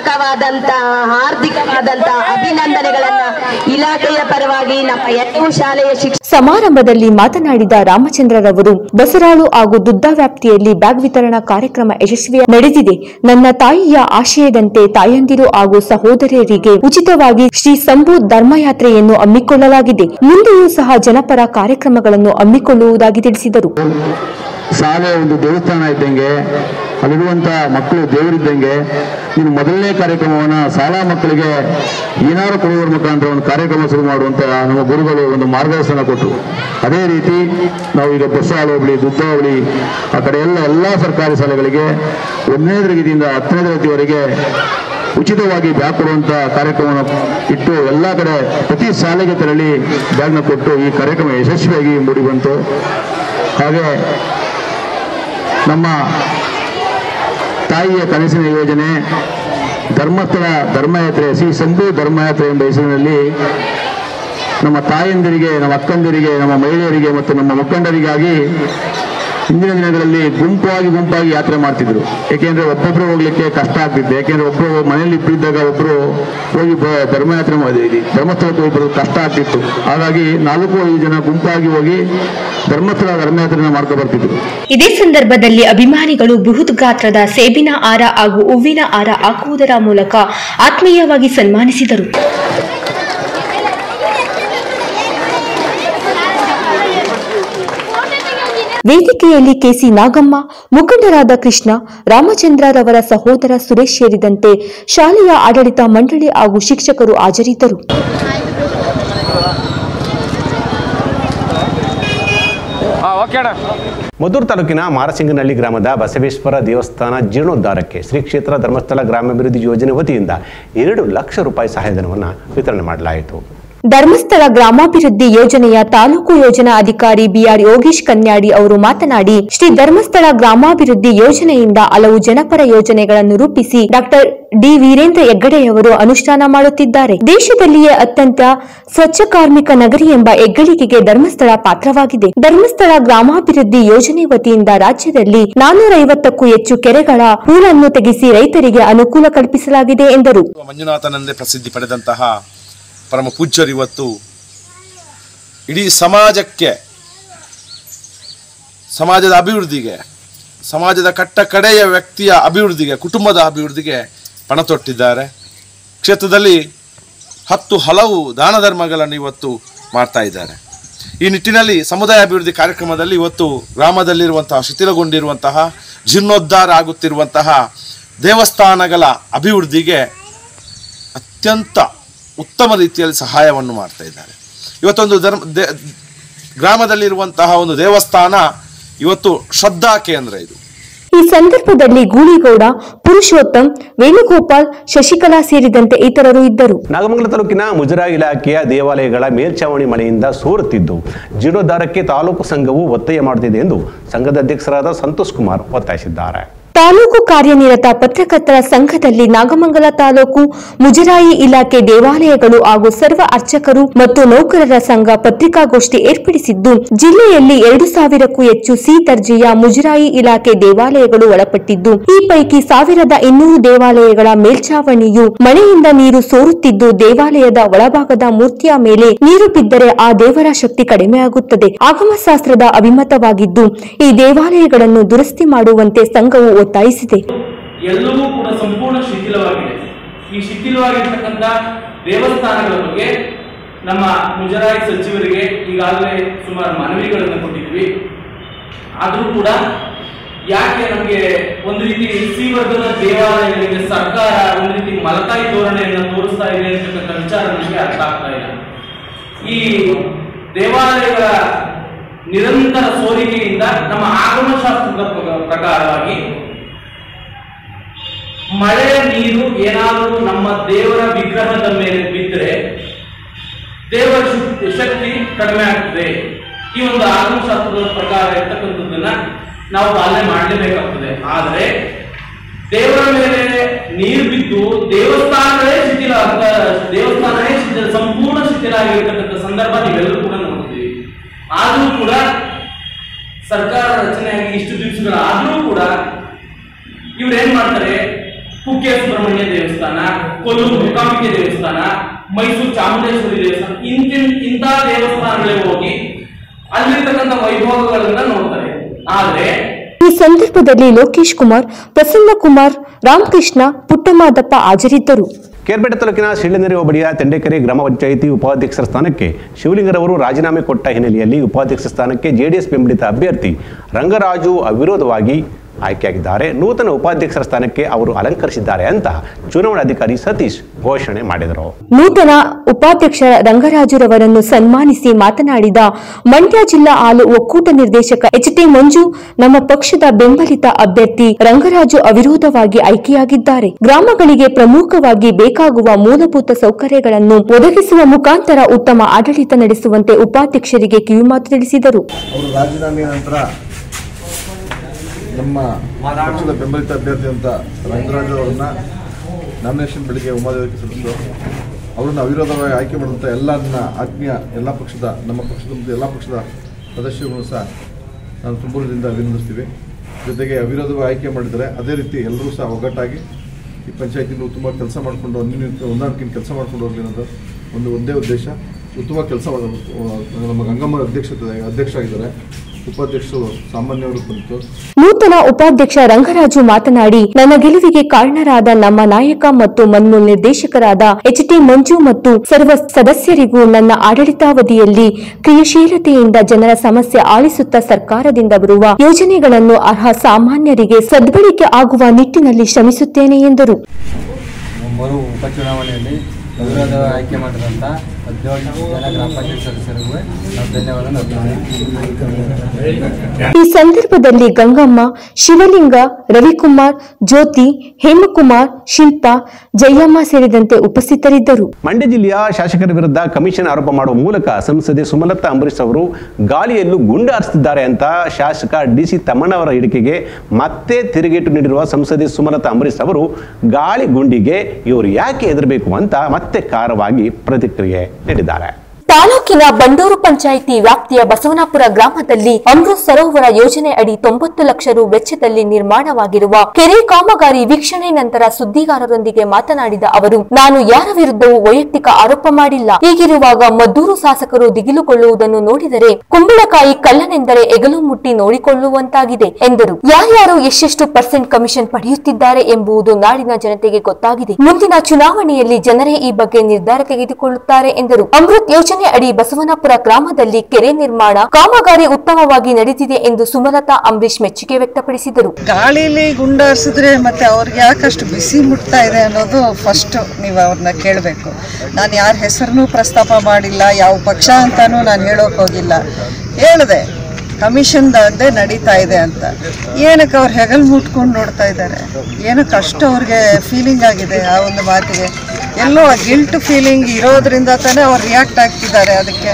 ಹಾರ್ದಿಕವಾದಂತಹ ಅಭಿನಂದನೆಗಳನ್ನು ಇಲಾಖೆಯ ಪರವಾಗಿ ನಮ್ಮ ಎಲ್ಲೂ ಶಾಲೆಯ ಸಮಾರಂಭದಲ್ಲಿ ಮಾತನಾಡಿದ ರಾಮಚಂದ್ರರವರು, ಬಸರಾಳು ಹಾಗೂ ದುದ್ದ ವ್ಯಾಪ್ತಿಯಲ್ಲಿ ಬ್ಯಾಗ್ ವಿತರಣಾ ಕಾರ್ಯಕ್ರಮ ಯಶಸ್ವಿಯಾಗಿ ನಡೆದಿದೆ. ನನ್ನ ತಾಯಿಯ ಆಶಯದಂತೆ ತಾಯಂದಿರು ಹಾಗೂ ಸಹೋದರಿಯರಿಗೆ ಉಚಿತವಾಗಿ ಶ್ರೀ ಶಂಭು ಧರ್ಮಯಾತ್ರೆಯನ್ನು ಹಮ್ಮಿಕೊಳ್ಳಲಾಗಿದೆ. ಮುಂದೆಯೂ ಸಹ ಜನಪರ ಕಾರ್ಯಕ್ರಮಗಳನ್ನು ಹಮ್ಮಿಕೊಳ್ಳುವುದಾಗಿ ತಿಳಿಸಿದರು. ಶಾಲೆ ಒಂದು ದೇವಸ್ಥಾನ ಇದ್ದಂಗೆ, ಅಲ್ಲಿರುವಂಥ ಮಕ್ಕಳು ದೇವರಿದ್ದಂಗೆ. ನೀನು ಮೊದಲನೇ ಕಾರ್ಯಕ್ರಮವನ್ನು ಶಾಲಾ ಮಕ್ಕಳಿಗೆ ಏನಾರು ಕೊಡುವ ಮುಖಾಂತರ ಒಂದು ಕಾರ್ಯಕ್ರಮ ಶುರು ಮಾಡುವಂಥ ನಮ್ಮ ಗುರುಗಳು ಒಂದು ಮಾರ್ಗದರ್ಶನ ಕೊಟ್ಟರು. ಅದೇ ರೀತಿ ನಾವು ಈಗ ಬಸರಾಳು ಹೋಬಳಿ, ದುದ್ದ ಹೋಬಳಿ ಆ ಕಡೆ ಎಲ್ಲ ಸರ್ಕಾರಿ ಶಾಲೆಗಳಿಗೆ 1ನೇ ತರಗತಿಯಿಂದ 10ನೇ ತರಗತಿವರೆಗೆ ಉಚಿತವಾಗಿ ಬ್ಯಾಗ್ ಕೊಡುವಂಥ ಕಾರ್ಯಕ್ರಮವನ್ನು ಇಟ್ಟು ಎಲ್ಲ ಕಡೆ ಪ್ರತಿ ಶಾಲೆಗೆ ತೆರಳಿ ಬ್ಯಾಗ್ನ ಕೊಟ್ಟು ಈ ಕಾರ್ಯಕ್ರಮ ಯಶಸ್ವಿಯಾಗಿ ಮೂಡಿಬಂತು. ಹಾಗೆ ನಮ್ಮ ತಾಯಿಯ ಕನಸಿನ ಯೋಜನೆ ಧರ್ಮಸ್ಥಳ ಧರ್ಮಯಾತ್ರೆ, ಶ್ರೀ ಶಂಭು ಧರ್ಮಯಾತ್ರೆ ಎಂಬ ಹೆಸರಿನಲ್ಲಿ ನಮ್ಮ ತಾಯಂದಿರಿಗೆ, ನಮ್ಮ ಅಕ್ಕಂದಿರಿಗೆ, ನಮ್ಮ ಮಹಿಳೆಯರಿಗೆ ಮತ್ತು ನಮ್ಮ ಮುಖಂಡರಿಗಾಗಿ ಹಿಂದಿನ ದಿನಗಳಲ್ಲಿ ಗುಂಪಾಗಿ ಯಾತ್ರೆ ಮಾಡ್ತಿದ್ರು. ಏಕೆಂದರೆ ಒಬ್ಬೊಬ್ಬರು ಹೋಗ್ಲಿಕ್ಕೆ ಕಷ್ಟ ಆಗ್ತಿತ್ತು. ಯಾಕೆಂದರೆ ಒಬ್ಬರು ಮನೆಯಲ್ಲಿ ಇದ್ದಾಗ ಒಬ್ಬರು ಹೋಗಿ ಧರ್ಮಯಾತ್ರೆ ಧರ್ಮಸ್ಥಳಕ್ಕೆ ಹೋಗಿ ಬರೋದು ಕಷ್ಟ ಆಗ್ತಿತ್ತು. ಹಾಗಾಗಿ 4-5 ಜನ ಗುಂಪಾಗಿ ಹೋಗಿ ಧರ್ಮಸ್ಥಳ ಧರ್ಮಯಾತ್ರೆಯನ್ನು ಮಾಡ್ಕೊ ಬರ್ತಿದ್ರು. ಇದೇ ಸಂದರ್ಭದಲ್ಲಿ ಅಭಿಮಾನಿಗಳು ಬೃಹತ್ ಗಾತ್ರದ ಸೇಬಿನ ಹಾರ ಹಾಗೂ ಹೂವಿನ ಹಾರ ಹಾಕುವುದರ ಮೂಲಕ ಆತ್ಮೀಯವಾಗಿ ಸನ್ಮಾನಿಸಿದರು. ವೇದಿಕೆಯಲ್ಲಿ ಕೆಸಿ ನಾಗಮ್ಮ, ಮುಖಂಡರಾದ ಕೃಷ್ಣ, ರಾಮಚಂದ್ರರವರ ಸಹೋದರ ಸುರೇಶ್ ಸೇರಿದಂತೆ ಶಾಲೆಯ ಆಡಳಿತ ಮಂಡಳಿ ಹಾಗೂ ಶಿಕ್ಷಕರು ಹಾಜರಿದ್ದರು. ಮದ್ದೂರು ತಾಲೂಕಿನ ಮಾರಸಿಂಗನಹಳ್ಳಿ ಗ್ರಾಮದ ಬಸವೇಶ್ವರ ದೇವಸ್ಥಾನ ಜೀರ್ಣೋದ್ಧಾರಕ್ಕೆ ಶ್ರೀ ಕ್ಷೇತ್ರ ಧರ್ಮಸ್ಥಳ ಗ್ರಾಮಾಭಿವೃದ್ಧಿ ಯೋಜನೆ ವತಿಯಿಂದ 2 ಲಕ್ಷ ರೂಪಾಯಿ ಸಹಾಯಧನವನ್ನು ವಿತರಣೆ ಮಾಡಲಾಯಿತು. ಧರ್ಮಸ್ಥಳ ಗ್ರಾಮಾಭಿವೃದ್ಧಿ ಯೋಜನೆಯ ತಾಲೂಕು ಯೋಜನಾ ಅಧಿಕಾರಿ ಬಿಆರ್ ಯೋಗೀಶ್ ಕನ್ಯಾಡಿ ಅವರು ಮಾತನಾಡಿ, ಶ್ರೀ ಧರ್ಮಸ್ಥಳ ಗ್ರಾಮಾಭಿವೃದ್ಧಿ ಯೋಜನೆಯಿಂದ ಹಲವು ಜನಪರ ಯೋಜನೆಗಳನ್ನು ರೂಪಿಸಿ ಡಾಕ್ಟರ್ ಡಿ ವೀರೇಂದ್ರ ಹೆಗ್ಗಡೆಯವರು ಅನುಷ್ಠಾನ ಮಾಡುತ್ತಿದ್ದಾರೆ. ದೇಶದಲ್ಲಿಯೇ ಅತ್ಯಂತ ಸ್ವಚ್ಛ ಕಾರ್ಮಿಕ ನಗರಿ ಎಂಬ ಹೆಗ್ಗಳಿಕೆಗೆ ಧರ್ಮಸ್ಥಳ ಪಾತ್ರವಾಗಿದೆ. ಧರ್ಮಸ್ಥಳ ಗ್ರಾಮಾಭಿವೃದ್ಧಿ ಯೋಜನೆ ವತಿಯಿಂದ ರಾಜ್ಯದಲ್ಲಿ 450ಕ್ಕೂ ಹೆಚ್ಚು ಕೆರೆಗಳ ಹೂಳನ್ನು ತೆಗೆಸಿ ರೈತರಿಗೆ ಅನುಕೂಲ ಕಲ್ಪಿಸಲಾಗಿದೆ ಎಂದರು. ಮಂಜುನಾಥನೆಂದೇ ಪ್ರಸಿದ್ಧಿ ಪಡೆದಂತಹ ಪರಮ ಪೂಜ್ಯರು ಇವತ್ತು ಇಡೀ ಸಮಾಜಕ್ಕೆ, ಸಮಾಜದ ಅಭಿವೃದ್ಧಿಗೆ, ಸಮಾಜದ ಕಟ್ಟ ಕಡೆಯ ವ್ಯಕ್ತಿಯ ಅಭಿವೃದ್ಧಿಗೆ, ಕುಟುಂಬದ ಅಭಿವೃದ್ಧಿಗೆ ಪಣ ತೊಟ್ಟಿದ್ದಾರೆ. ಕ್ಷೇತ್ರದಲ್ಲಿ ಹಲವು ದಾನ ಧರ್ಮಗಳನ್ನು ಇವತ್ತು ಮಾಡ್ತಾ ಇದ್ದಾರೆ. ಈ ನಿಟ್ಟಿನಲ್ಲಿ ಸಮುದಾಯ ಅಭಿವೃದ್ಧಿ ಕಾರ್ಯಕ್ರಮದಲ್ಲಿ ಇವತ್ತು ಗ್ರಾಮದಲ್ಲಿರುವಂತಹ ಶಿಥಿಲಗೊಂಡಿರುವಂತಹ, ಜೀರ್ಣೋದ್ಧಾರ ಆಗುತ್ತಿರುವಂತಹ ದೇವಸ್ಥಾನಗಳ ಅಭಿವೃದ್ಧಿಗೆ ಅತ್ಯಂತ ಉತ್ತಮ ರೀತಿಯಲ್ಲಿ ಸಹಾಯವನ್ನು ಮಾಡ್ತಾ ಇದ್ದಾರೆ. ಇವತ್ತೊಂದು ಗ್ರಾಮದಲ್ಲಿರುವಂತಹ ಒಂದು ದೇವಸ್ಥಾನ ಇವತ್ತು ಶ್ರದ್ಧಾ ಕೇಂದ್ರ. ಇದು ಈ ಸಂದರ್ಭದಲ್ಲಿ ಗೂಳಿಗೌಡ, ಪುರುಷೋತ್ತಮ್, ವೇಣುಗೋಪಾಲ್, ಶಶಿಕಲಾ ಸೇರಿದಂತೆ ಇತರರು ಇದ್ದರು. ನಾಗಮಂಗಲ ತಾಲೂಕಿನ ಮುಜರಾಯಿ ಇಲಾಖೆಯ ದೇವಾಲಯಗಳ ಮೇಲ್ಛಾವಣಿ ಮಳೆಯಿಂದ ಸೋರುತ್ತಿದ್ದು ಜೀರ್ಣೋದ್ಧಾರಕ್ಕೆ ತಾಲೂಕು ಸಂಘವು ಒತ್ತಾಯ ಮಾಡುತ್ತಿದೆ ಎಂದು ಸಂಘದ ಅಧ್ಯಕ್ಷರಾದ ಸಂತೋಷ್ ಕುಮಾರ್ ಒತ್ತಾಯಿಸಿದ್ದಾರೆ. ತಾಲೂಕು ಕಾರ್ಯನಿರತ ಪತ್ರಕರ್ತರ ಸಂಘದಲ್ಲಿ ನಾಗಮಂಗಲ ತಾಲೂಕು ಮುಜರಾಯಿ ಇಲಾಖೆ ದೇವಾಲಯಗಳು ಹಾಗೂ ಸರ್ವ ಅರ್ಚಕರು ಮತ್ತು ನೌಕರರ ಸಂಘ ಪತ್ರಿಕಾಗೋಷ್ಠಿ ಏರ್ಪಡಿಸಿದ್ದು, ಜಿಲ್ಲೆಯಲ್ಲಿ 2000ಕ್ಕೂ ಹೆಚ್ಚು ಸಿ ದರ್ಜೆಯ ಮುಜರಾಯಿ ಇಲಾಖೆ ದೇವಾಲಯಗಳು ಒಳಪಟ್ಟಿದ್ದು, ಈ ಪೈಕಿ 1200 ದೇವಾಲಯಗಳ ಮೇಲ್ಛಾವಣಿಯು ಮಳೆಯಿಂದ ನೀರು ಸೋರುತ್ತಿದ್ದು, ದೇವಾಲಯದ ಒಳಭಾಗದ ಮೂರ್ತಿಯ ಮೇಲೆ ನೀರು ಬಿದ್ದರೆ ಆ ದೇವರ ಶಕ್ತಿ ಕಡಿಮೆಯಾಗುತ್ತದೆ ಆಗಮಶಾಸ್ತ್ರದ ಅಭಿಮತವಾಗಿದ್ದು, ಈ ದೇವಾಲಯಗಳನ್ನು ದುರಸ್ತಿ ಮಾಡುವಂತೆ ಸಂಘವು ಒತ್ತಾಯಿಸಿದೆ. ಎಲ್ಲವೂ ಕೂಡ ಸಂಪೂರ್ಣ ಶಿಥಿಲವಾಗಿದೆ. ಈ ಶಿಥಿಲವಾಗಿರ್ತಕ್ಕಂಥ ದೇವಸ್ಥಾನಗಳ ಬಗ್ಗೆ ನಮ್ಮ ಮುಜರಾಯಿ ಸಚಿವರಿಗೆ ಈಗಾಗಲೇ ಸುಮಾರು ಮನವಿಗಳನ್ನು ಕೊಟ್ಟಿದ್ವಿ. ಆದರೂ ಕೂಡ ಯಾಕೆ ನಮಗೆ ಒಂದು ರೀತಿ ಸಿ ವರ್ಗದ ದೇವಾಲಯಗಳಿಗೆ ಸರ್ಕಾರ ಒಂದು ರೀತಿ ಮಲತಾಯಿ ಧೋರಣೆಯನ್ನು ತೋರಿಸ್ತಾ ಇದೆ ಅಂತಕ್ಕಂಥ ವಿಚಾರ ನಮಗೆ ಅರ್ಥ ಆಗ್ತಾ ಇಲ್ಲ. ಈ ದೇವಾಲಯಗಳ ನಿರಂತರ ಸೋರಿಕೆಯಿಂದ ನಮ್ಮ ಆಗಮಶಾಸ್ತ್ರದ ಪ್ರಕಾರವಾಗಿ ಮಳೆಯ ನೀರು ಏನಾದರೂ ನಮ್ಮ ದೇವರ ವಿಗ್ರಹದ ಮೇಲೆ ಬಿದ್ದರೆ ದೇವರ ಶಕ್ತಿ ಕಡಿಮೆ ಆಗ್ತದೆ. ಈ ಒಂದು ಆಗಮಶಾಸ್ತ್ರದ ಪ್ರಕಾರ ಇರ್ತಕ್ಕಂಥದ್ದನ್ನ ನಾವು ಪಾಲನೆ ಮಾಡಲೇಬೇಕಾಗ್ತದೆ. ಆದರೆ ದೇವರ ಮೇಲೆ ನೀರು ಬಿದ್ದು ದೇವಸ್ಥಾನಗಳೇ ಸಂಪೂರ್ಣ ಶಿಥಿಲ ಆಗಿರ್ತಕ್ಕಂಥ ಸಂದರ್ಭ ನೀವೆಲ್ಲರೂ ಕೂಡ ನೋಡ್ತೀವಿ. ಆದರೂ ಕೂಡ ಸರ್ಕಾರ ರಚನೆಯಾಗಿ ಇಷ್ಟು ದಿವಸಗಳಾದರೂ ಕೂಡ ಇವ್ರು ಏನ್ ಮಾಡ್ತಾರೆ, ಕುಕ್ಕೆ ಸುಬ್ರಹ್ಮಣ್ಯ ದೇವಸ್ಥಾನ, ಕೊಲ್ಲೂರು ಮೂಕಾಂಬಿಕೆ ದೇವಸ್ಥಾನ, ಮೈಸೂರು ಚಾಮುಂಡೇಶ್ವರಿ ದೇವಸ್ಥಾನ, ಇಂಥ ದೇವಸ್ಥಾನಗಳಿಗೆ ಹೋಗಿ ಅಲ್ಲಿರ್ತಕ್ಕಂಥ ವೈಭವಗಳನ್ನ ನೋಡ್ತಾರೆ. ಆದ್ರೆ ಈ ಸಂದರ್ಭದಲ್ಲಿ ಲೋಕೇಶ್ ಕುಮಾರ್, ಪ್ರಸನ್ನ ಕುಮಾರ್, ರಾಮಕೃಷ್ಣ, ಪುಟ್ಟಮಾದಪ್ಪ ಹಾಜರಿದ್ದರು. ಕೇರ್ಪೇಟೆ ತಾಲೂಕಿನ ಸಿಳ್ಳೆನೆರೆ ಹೋಬಳಿಯ ತೆಂಡೆಕೆರೆ ಗ್ರಾಮ ಪಂಚಾಯಿತಿ ಉಪಾಧ್ಯಕ್ಷರ ಸ್ಥಾನಕ್ಕೆ ಶಿವಲಿಂಗರವರು ರಾಜೀನಾಮೆ ಕೊಟ್ಟ ಹಿನ್ನೆಲೆಯಲ್ಲಿ ಉಪಾಧ್ಯಕ್ಷ ಸ್ಥಾನಕ್ಕೆ ಜೆಡಿಎಸ್ ಬೆಂಬಲಿತ ಅಭ್ಯರ್ಥಿ ರಂಗರಾಜು ಅವಿರೋಧವಾಗಿ ಆಯ್ಕೆಯಾಗಿದ್ದಾರೆ. ನೂತನ ಉಪಾಧ್ಯಕ್ಷರ ಸ್ಥಾನಕ್ಕೆ ಅವರು ಅಲಂಕರಿಸಿದ್ದಾರೆ ಅಂತ ಚುನಾವಣಾಧಿಕಾರಿ ಸತೀಶ್ ಘೋಷಣೆ ಮಾಡಿದರು. ನೂತನ ಉಪಾಧ್ಯಕ್ಷ ರಂಗರಾಜುರವರನ್ನು ಸನ್ಮಾನಿಸಿ ಮಾತನಾಡಿದ ಮಂಡ್ಯ ಜಿಲ್ಲಾ ಹಾಲು ಒಕ್ಕೂಟ ನಿರ್ದೇಶಕ ಎಚ್.ಟಿ. ಮಂಜು, ನಮ್ಮ ಪಕ್ಷದ ಬೆಂಬಲಿತ ಅಭ್ಯರ್ಥಿ ರಂಗರಾಜು ಅವಿರೋಧವಾಗಿ ಆಯ್ಕೆಯಾಗಿದ್ದಾರೆ. ಗ್ರಾಮಗಳಿಗೆ ಪ್ರಮುಖವಾಗಿ ಬೇಕಾಗುವ ಮೂಲಭೂತ ಸೌಕರ್ಯಗಳನ್ನು ಒದಗಿಸುವ ಮುಖಾಂತರ ಉತ್ತಮ ಆಡಳಿತ ನಡೆಸುವಂತೆ ಉಪಾಧ್ಯಕ್ಷರಿಗೆ ಕಿವಿಮಾತು ತಿಳಿಸಿದರು. ನಮ್ಮ ಪಕ್ಷದ ಬೆಂಬಲಿತ ಅಭ್ಯರ್ಥಿ ಅಂತ ರಂಗರಾಜು ಅವರನ್ನ ನಾಮಿನೇಷನ್ ಬೆಳಿಗ್ಗೆ ಉಪಾಧ್ಯಕ್ಷ ಸಲ್ಲಿಸಿದ್ರು. ಅವರನ್ನು ಅವಿರೋಧವಾಗಿ ಆಯ್ಕೆ ಮಾಡಿದಂಥ ಆತ್ಮೀಯ ನಮ್ಮ ಪಕ್ಷದ ಮತ್ತು ಎಲ್ಲ ಪಕ್ಷದ ಸದಸ್ಯರುಗಳು ಸಹ ನಾನು ತುಂಬೂರದಿಂದ ಅಭಿನಂದಿಸ್ತೀವಿ. ಜೊತೆಗೆ ಅವಿರೋಧವಾಗಿ ಆಯ್ಕೆ ಮಾಡಿದರೆ ಅದೇ ರೀತಿ ಎಲ್ಲರೂ ಸಹ ಒಗ್ಗಟ್ಟಾಗಿ ಈ ಪಂಚಾಯತಿನೂ ತುಂಬ ಕೆಲಸ ಮಾಡಿಕೊಂಡು ಹೊಂದಾಣಿಕೆಯಿಂದ ಕೆಲಸ ಮಾಡ್ಕೊಂಡು ಹೋಗಲಿ ಅನ್ನೋದು ಒಂದೇ ಉದ್ದೇಶ. ಉತ್ತಮ ಕೆಲಸ ನಮ್ಮ ಗಂಗಮ್ಮ ಅಧ್ಯಕ್ಷ ಆಗಿದ್ದಾರೆ. ಉಪಾಧ್ಯಕ್ಷರು ಸಾಮಾನ್ಯವರು ಬಂತು. ನೂತನ ಉಪಾಧ್ಯಕ್ಷ ರಂಗರಾಜು ಮಾತನಾಡಿ, ನನ್ನ ಗೆಲುವಿಗೆ ಕಾರಣರಾದ ನಮ್ಮ ನಾಯಕ ಮತ್ತು ಮನ್ಮೂಲ್ ನಿರ್ದೇಶಕರಾದ ಎಚ್.ಟಿ. ಮಂಜು ಮತ್ತು ಸರ್ವ ಸದಸ್ಯರಿಗೂ ನನ್ನ ಆಡಳಿತಾವಧಿಯಲ್ಲಿ ಕ್ರಿಯಾಶೀಲತೆಯಿಂದ ಜನರ ಸಮಸ್ಯೆ ಆಲಿಸುತ್ತಾ ಸರ್ಕಾರದಿಂದ ಬರುವ ಯೋಜನೆಗಳನ್ನು ಅರ್ಹ ಸಾಮಾನ್ಯರಿಗೆ ಸದ್ಬಳಕೆ ಆಗುವ ನಿಟ್ಟಿನಲ್ಲಿ ಶ್ರಮಿಸುತ್ತೇನೆ ಎಂದರು. ಉಪಚುನಾವಣೆಯಲ್ಲಿ ಅವಿರೋಧ ಆಯ್ಕೆ ಮಾಡಿದಂತ 17 ಜನ ಗ್ರಾಮ ಪಂಚಾಯತ್ ಸದಸ್ಯರಿಗೂ ನಾವು ಧನ್ಯವಾದ. ಈ ಸಂದರ್ಭದಲ್ಲಿ ಗಂಗಮ್ಮ, ಶಿವಲಿಂಗ, ರವಿಕುಮಾರ್, ಜ್ಯೋತಿ, ಹೇಮಕುಮಾರ್, ಶಿಲ್ಪಾ, ಜಯಮ್ಮ ಸೇರಿದಂತೆ ಉಪಸ್ಥಿತರಿದ್ದರು. ಮಂಡ್ಯ ಜಿಲ್ಲೆಯ ಶಾಸಕರ ವಿರುದ್ಧ ಕಮಿಷನ್ ಆರೋಪ ಮಾಡುವ ಮೂಲಕ ಸಂಸದೆ ಸುಮಲತಾ ಅಂಬರೀಶ್ ಅವರು ಗಾಳಿಯಲ್ಲೂ ಗುಂಡು ಹಾರಿಸುತ್ತಿದ್ದಾರೆ ಅಂತ ಶಾಸಕ ಡಿಸಿ ತಮ್ಮಣ್ಣ ಅವರ ಹೇಳಿಕೆಗೆ ಮತ್ತೆ ತಿರುಗೇಟು ನೀಡಿರುವ ಸಂಸದೆ ಸುಮಲತಾ ಅಂಬರೀಶ್ ಅವರು ಗಾಳಿ ಗುಂಡಿಗೆ ಇವರು ಯಾಕೆ ಹೆದರಬೇಕು ಅಂತ ಮತ್ತೆ ಖಾರವಾಗಿ ಪ್ರತಿಕ್ರಿಯೆ ನೀಡಿದ್ದಾರೆ. ತಾಲೂಕಿನ ಬಂಡೂರು ಪಂಚಾಯಿತಿ ವ್ಯಾಪ್ತಿಯ ಬಸವನಾಪುರ ಗ್ರಾಮದಲ್ಲಿ ಅಮೃತ್ ಸರೋವರ ಯೋಜನೆ ಅಡಿ 90 ಲಕ್ಷ ರು ವೆಚ್ಚದಲ್ಲಿ ನಿರ್ಮಾಣವಾಗಿರುವ ಕೆರೆ ಕಾಮಗಾರಿ ವೀಕ್ಷಣೆ ನಂತರ ಸುದ್ದಿಗಾರರೊಂದಿಗೆ ಮಾತನಾಡಿದ ಅವರು, ನಾನು ಯಾರ ವಿರುದ್ಧವೂ ವೈಯಕ್ತಿಕ ಆರೋಪ ಮಾಡಿಲ್ಲ. ಹೀಗಿರುವಾಗ ಮದ್ದೂರು ಶಾಸಕರು ದಿಗಿಲುಗೊಳ್ಳುವುದನ್ನು ನೋಡಿದರೆ ಕುಂಬಳಕಾಯಿ ಕಳ್ಳನೆಂದರೆ ಎಗಲು ಮುಟ್ಟಿ ನೋಡಿಕೊಳ್ಳುವಂತಾಗಿದೆ ಎಂದರು. ಯಾರ್ಯಾರು ಎಷ್ಟೆಷ್ಟು % ಕಮಿಷನ್ ಪಡೆಯುತ್ತಿದ್ದಾರೆ ಎಂಬುದು ನಾಡಿನ ಜನತೆಗೆ ಗೊತ್ತಾಗಿದೆ. ಮುಂದಿನ ಚುನಾವಣೆಯಲ್ಲಿ ಜನರೇ ಈ ಬಗ್ಗೆ ನಿರ್ಧಾರ ತೆಗೆದುಕೊಳ್ಳುತ್ತಾರೆ ಎಂದರು. ಅಮೃತ್ ಯೋಜನೆ ಅಡಿ ಬಸವನಾಪುರ ಗ್ರಾಮದಲ್ಲಿ ಕೆರೆ ನಿರ್ಮಾಣ ಕಾಮಗಾರಿ ಉತ್ತಮವಾಗಿ ನಡೆದಿದೆ ಎಂದು ಸುಮಲತಾ ಅಂಬರೀಶ್ ಮೆಚ್ಚುಗೆ ವ್ಯಕ್ತಪಡಿಸಿದರು. ಗಾಳಿಲಿ ಗುಂಡಾರಿಸಿದ್ರೆ ಮತ್ತೆ ಅವ್ರಿಗೆ ಯಾಕಷ್ಟು ಬಿಸಿ ಮುಟ್ತಾ ಇದೆ ಅನ್ನೋದು ಫಸ್ಟ್ ನೀವು ಅವ್ರನ್ನ ಕೇಳಬೇಕು. ನಾನು ಯಾರ ಹೆಸರನ್ನೂ ಪ್ರಸ್ತಾಪ ಮಾಡಿಲ್ಲ, ಯಾವ ಪಕ್ಷ ಅಂತಾನೂ ನಾನು ಹೇಳೋಕೆ ಹೋಗಿಲ್ಲ. ಹೇಳಿದೆ ಕಮಿಷನ್ದೇ ನಡೀತಾ ಇದೆ ಅಂತ. ಏನಕ್ಕೆ ಅವ್ರು ಹೆಗಲ್ ಮುಟ್ಕೊಂಡು ನೋಡ್ತಾ ಇದ್ದಾರೆ? ಏನಕ್ಕೆ ಅಷ್ಟು ಅವ್ರಿಗೆ ಫೀಲಿಂಗ್ ಆಗಿದೆ ಆ ಒಂದು ಮಾತಿಗೆ? ಎಲ್ಲೋ ಗಿಲ್ಟ್ ಫೀಲಿಂಗ್ ಇರೋದ್ರಿಂದ ತಾನೇ ಅವ್ರು ರಿಯಾಕ್ಟ್ ಆಗ್ತಿದ್ದಾರೆ. ಅದಕ್ಕೆ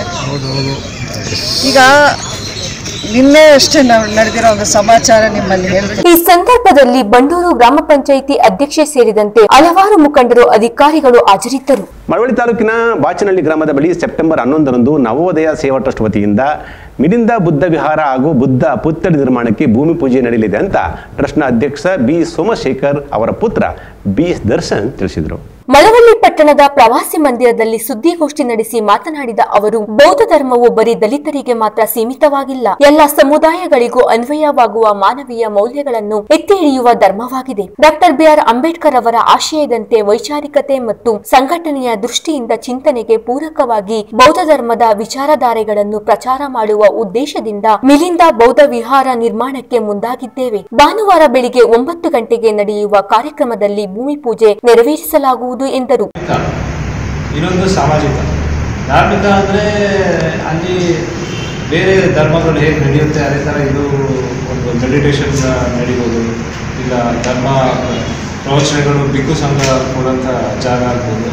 ಈಗ ನಿನ್ನೆ ಅಷ್ಟೇ ನಡೆದಿರೋ ಒಂದು ಸಮಾಚಾರ ನಿಮ್ಮಲ್ಲಿ ಹೇಳ್ತೀನಿ. ಈ ಸಂದರ್ಭದಲ್ಲಿ ಬಂಡೂರು ಗ್ರಾಮ ಪಂಚಾಯಿತಿ ಅಧ್ಯಕ್ಷೆ ಸೇರಿದಂತೆ ಹಲವಾರು ಮುಖಂಡರು, ಅಧಿಕಾರಿಗಳು ಹಾಜರಿದ್ದರು. ಮಳವಳ್ಳಿ ತಾಲೂಕಿನ ಬಾಚನಹಳ್ಳಿ ಗ್ರಾಮದ ಬಳಿ ಸೆಪ್ಟೆಂಬರ್ 11ರಂದು ನವೋದಯ ಸೇವಾ ಟ್ರಸ್ಟ್ ವತಿಯಿಂದ ಮಿಲಿಂದ ಬುದ್ಧ ವಿಹಾರ ಹಾಗೂ ಬುದ್ಧ ಪುತ್ಥಳಿ ನಿರ್ಮಾಣಕ್ಕೆ ಭೂಮಿ ಪೂಜೆ ನಡೆಯಲಿದೆ ಅಂತ ಟ್ರಸ್ಟ್ನ ಅಧ್ಯಕ್ಷ ಬಿ ಸೋಮಶೇಖರ್ ಅವರ ಪುತ್ರ ಬಿ ದರ್ಶನ್ ತಿಳಿಸಿದರು. ಮಳವಳ್ಳಿ ಪಟ್ಟಣದ ಪ್ರವಾಸಿ ಮಂದಿರದಲ್ಲಿ ಸುದ್ದಿಗೋಷ್ಠಿ ನಡೆಸಿ ಮಾತನಾಡಿದ ಅವರು, ಬೌದ್ಧ ಧರ್ಮವು ಬರೀ ದಲಿತರಿಗೆ ಮಾತ್ರ ಸೀಮಿತವಾಗಿಲ್ಲ, ಎಲ್ಲ ಸಮುದಾಯಗಳಿಗೂ ಅನ್ವಯವಾಗುವ ಮಾನವೀಯ ಮೌಲ್ಯಗಳನ್ನು ಎತ್ತಿ ಹಿಡಿಯುವ ಧರ್ಮವಾಗಿದೆ. ಡಾಕ್ಟರ್ ಬಿಆರ್ ಅಂಬೇಡ್ಕರ್ ಅವರ ಆಶಯದಂತೆ ವೈಚಾರಿಕತೆ ಮತ್ತು ಸಂಘಟನೆಯ ದೃಷ್ಟಿಯಿಂದ ಚಿಂತನೆಗೆ ಪೂರಕವಾಗಿ ಬೌದ್ಧ ಧರ್ಮದ ವಿಚಾರಧಾರೆಗಳನ್ನು ಪ್ರಚಾರ ಮಾಡುವ ಉದ್ದೇಶದಿಂದ ಮಿಲಿಂದ ಬೌದ್ಧ ವಿಹಾರ ನಿರ್ಮಾಣಕ್ಕೆ ಮುಂದಾಗಿದ್ದೇವೆ. ಭಾನುವಾರ ಬೆಳಿಗ್ಗೆ 9 ಗಂಟೆಗೆ ನಡೆಯುವ ಕಾರ್ಯಕ್ರಮದಲ್ಲಿ ಭೂಮಿ ಪೂಜೆ ನೆರವೇರಿಸಲಾಗುವುದು ಎಂದರು. ಇನ್ನೊಂದು ಸಾಮಾಜಿಕ ಧಾರ್ಮಿಕ ಅಂದ್ರೆ ಅಲ್ಲಿ ಬೇರೆ ಧರ್ಮಗಳು ಹೇಗೆ ನಡೆಯುತ್ತೆ ಅದೇ ಥರ ಇದು ಒಂದು ಮೆಡಿಟೇಷನ್ ನಡೀಬೋದು, ಇಲ್ಲ ಧರ್ಮ ಪ್ರವಚನಗಳು ಬಿಕ್ಕು ಸಂಘ ಕೊಡುವಂಥ ಜಾಗ ಆಗ್ಬೋದು,